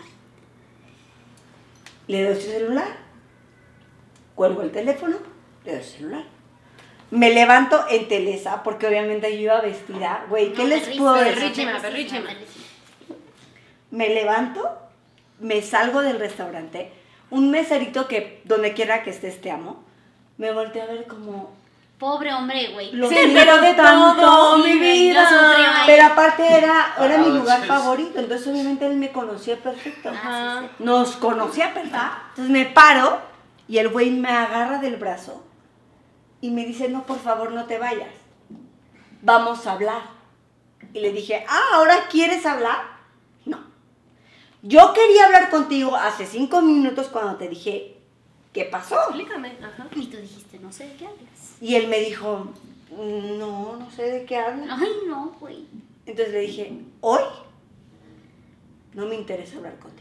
Le doy su celular, cuelgo el teléfono, le doy su celular. Me levanto en Telesa, porque obviamente yo iba vestida. Güey, ¿qué No, les perrísima, puedo decir? Perrísima, perrísima. Me levanto, me salgo del restaurante, un meserito que donde quiera que estés te amo, me volteé a ver como... Pobre hombre, güey. Lo Se siento enteró de tanto, todo, mi sí, güey, vida. lo sufrió ahí. Pero aparte era, era mi Ah, lugar sí. favorito, entonces obviamente él me conocía perfecto. Ah, sí, sí. Nos conocía perfecto. Entonces me paro y el güey me agarra del brazo y me dice, no, por favor, no te vayas. Vamos a hablar. Y le dije, ah, ¿ahora quieres hablar? No. Yo quería hablar contigo hace cinco minutos cuando te dije, ¿qué pasó? Explícame, ajá. Y tú dijiste, no sé de qué hablas. Y él me dijo, no, no sé de qué habla. Ay, no, güey. Entonces le dije, hoy no me interesa hablar contigo.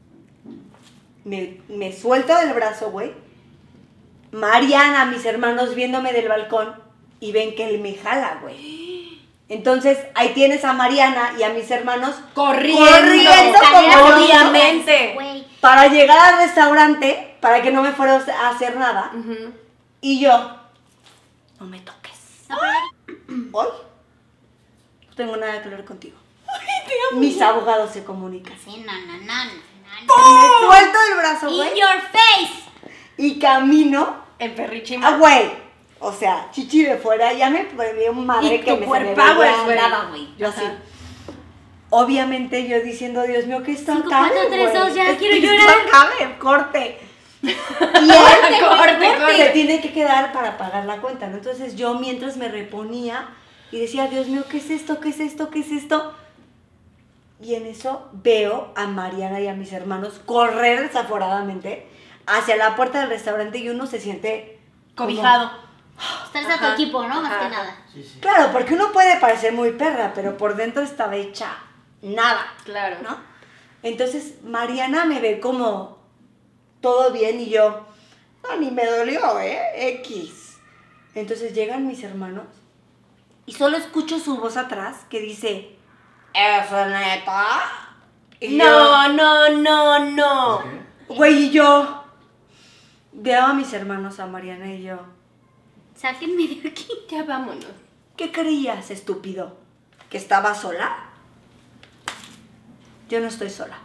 Me, me suelto del brazo, güey. Mariana, mis hermanos viéndome del balcón y ven que él me jala, güey. Entonces ahí tienes a Mariana y a mis hermanos Corriendo, corriendo como como obviamente. Güey. para llegar al restaurante, para que no me fuera a hacer nada. Ujú. Y yo, no me toques. No, pero- Hoy no tengo nada que hablar contigo. Mis abogados se comunican. Sí, no, no, no, no, no. Me suelto del brazo, güey. In your face. Y camino. En perrichima. Ah, güey. O sea, chichi de fuera. Ya me veo madre Y que tu me power se me power, veía güey. nada, güey. Yo Ajá. así. Obviamente yo diciendo, Dios mío, que esto Cinco, acabe, cuatro, tres, güey. dos, ya Es quiero que esto llorar. acabe, corte. Y él Corte, se corte. tiene que quedar para pagar la cuenta, ¿no? Entonces yo mientras me reponía y decía, Dios mío, ¿qué es esto? ¿Qué es esto? ¿Qué es esto? Y en eso veo a Mariana y a mis hermanos correr desaforadamente hacia la puerta del restaurante y uno se siente como- Cobijado. Estás a tu Ajá, equipo, ¿no? Más ajá. que nada. Sí, sí. Claro, porque uno puede parecer muy perra, pero por dentro estaba hecha nada, Claro. ¿no? Entonces Mariana me ve como todo bien y yo, no, ni me dolió, ¿eh? X. Entonces llegan mis hermanos y solo escucho su voz atrás que dice, ¿es neta? Y No, no, no, no. yo, güey, y yo veo a mis hermanos, a Mariana y yo, Sáquenme de aquí. Ya vámonos. ¿qué creías, estúpido? ¿Que estaba sola? Yo no estoy sola.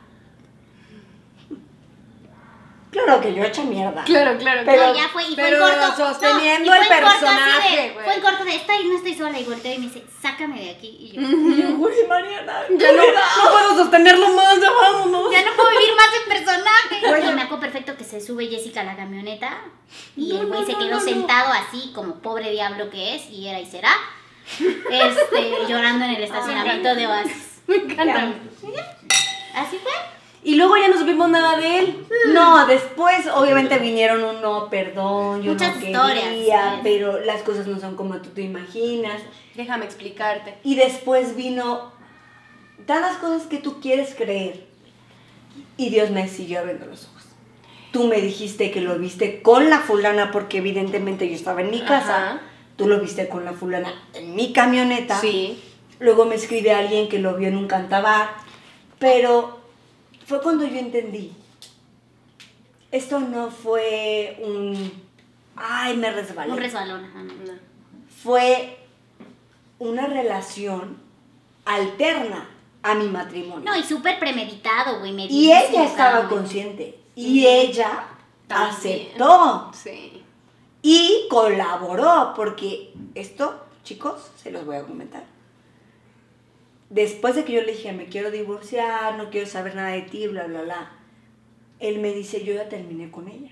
Claro que yo he hecho mierda. Claro, claro. Pero- No, ya fue, y fue pero en corto. sosteniendo no, y el fue en corto así personaje, de- güey. Fue en corto de, estoy, no estoy sola, y volteo y me dice, sácame de aquí. Y yo, Y yo, güey, Mariana, Ya no, no puedo sostenerlo más, ya vámonos. ya no puedo vivir más en personaje. Y me acuerdo perfecto que se sube Jessica a la camioneta y el güey se quedó sentado así como pobre diablo que es, y era y será, este, llorando en el estacionamiento de Oasis. Me encanta. Así fue. Y luego ya no supimos nada de él. No, después obviamente vinieron un no, perdón, yo Muchas no historias, quería, ¿sabes? pero las cosas no son como tú te imaginas. Déjame explicarte. Y después vino, dan las cosas que tú quieres creer. Y Dios me siguió abriendo los ojos. Tú me dijiste que lo viste con la fulana porque evidentemente yo estaba en mi casa. Ajá. Tú lo viste con la fulana en mi camioneta. Sí. Luego me escribe alguien que lo vio en un cantabar. Pero fue cuando yo entendí. Esto no fue un... Ay, me resbalé. Un resbalón. Ajá. No. Fue una relación alterna a mi matrimonio. No, y súper premeditado, güey. y medidísimo, ella estaba cabrón. consciente. Y ella También. aceptó. Sí. Y colaboró. Porque esto, chicos, se los voy a comentar. Después de que yo le dije, me quiero divorciar, no quiero saber nada de ti, bla, bla, bla. Él me dice, yo ya terminé con ella.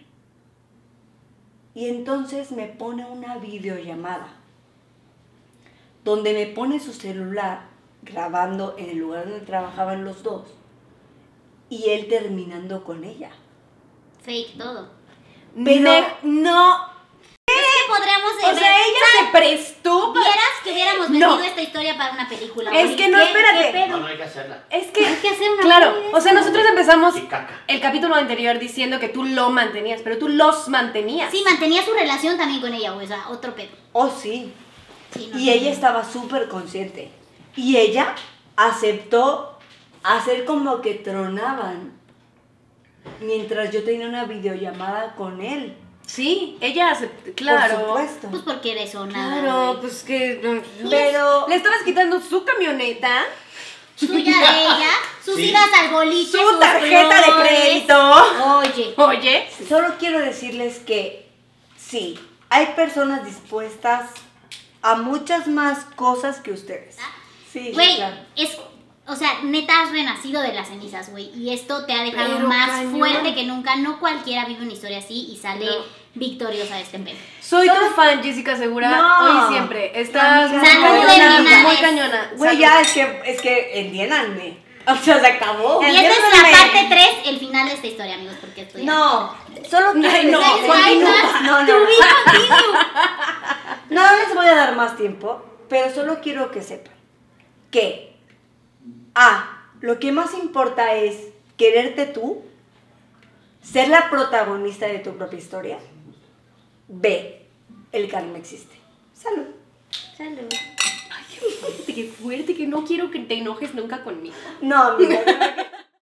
Y entonces me pone una videollamada. Donde me pone su celular grabando en el lugar donde trabajaban los dos. Y él terminando con ella. Fake todo. Pero- Ne- no. Es que podríamos... O sea, ella se prestó para... Vieras que hubiéramos No. vendido esta historia para una película. Es güey. que no, ¿Qué- espérate. qué pedo? No, no hay que hacerla. Es que... Hay que hacer una Claro, peli de o sea, eso. nosotros empezamos Y caca. el capítulo anterior diciendo que tú lo mantenías, pero tú los mantenías. Sí, mantenía su relación también con ella, güey. O sea, otro pedo. Oh, sí. Sí, no, Y no, ella no. estaba súper consciente. Y ella aceptó hacer como que tronaban. Mientras yo tenía una videollamada con él. Sí, ella aceptó, claro. Por supuesto. Pues porque eres o nada. Claro, güey. pues que... Pero- Le estabas quitando su camioneta, Suya de ella, sus Sí. idas al boliche, su sus tarjeta de flores. crédito. Oye. Oye, Solo quiero decirles que sí, hay personas dispuestas a muchas más cosas que ustedes. Sí, Güey, claro. es... O sea, neta has renacido de las cenizas, güey. Y esto te ha dejado Pero más cañón. fuerte que nunca. No cualquiera vive una historia así y sale No. victoriosa de este pedo. soy Solo- tu fan, Jessica Segura, No. hoy y siempre. Estás Amiga, muy salud de cañona, finales. muy cañona. Güey, Salud. ya, es que, es que entiéndanme. O sea, se acabó. Y esta es la Entiéndanme. parte tres, el final de esta historia, amigos, porque esto ya... No, solo quiero Ay, no, decirles- continúa. no, no, no. No, no les voy a dar dar más tiempo, pero solo quiero que sepan que A, lo que más importa es quererte tú, ser la protagonista de tu propia historia. B, el karma existe. Salud. Salud. Ay, qué fuerte, qué fuerte, que no quiero que te enojes nunca conmigo. No, amiga.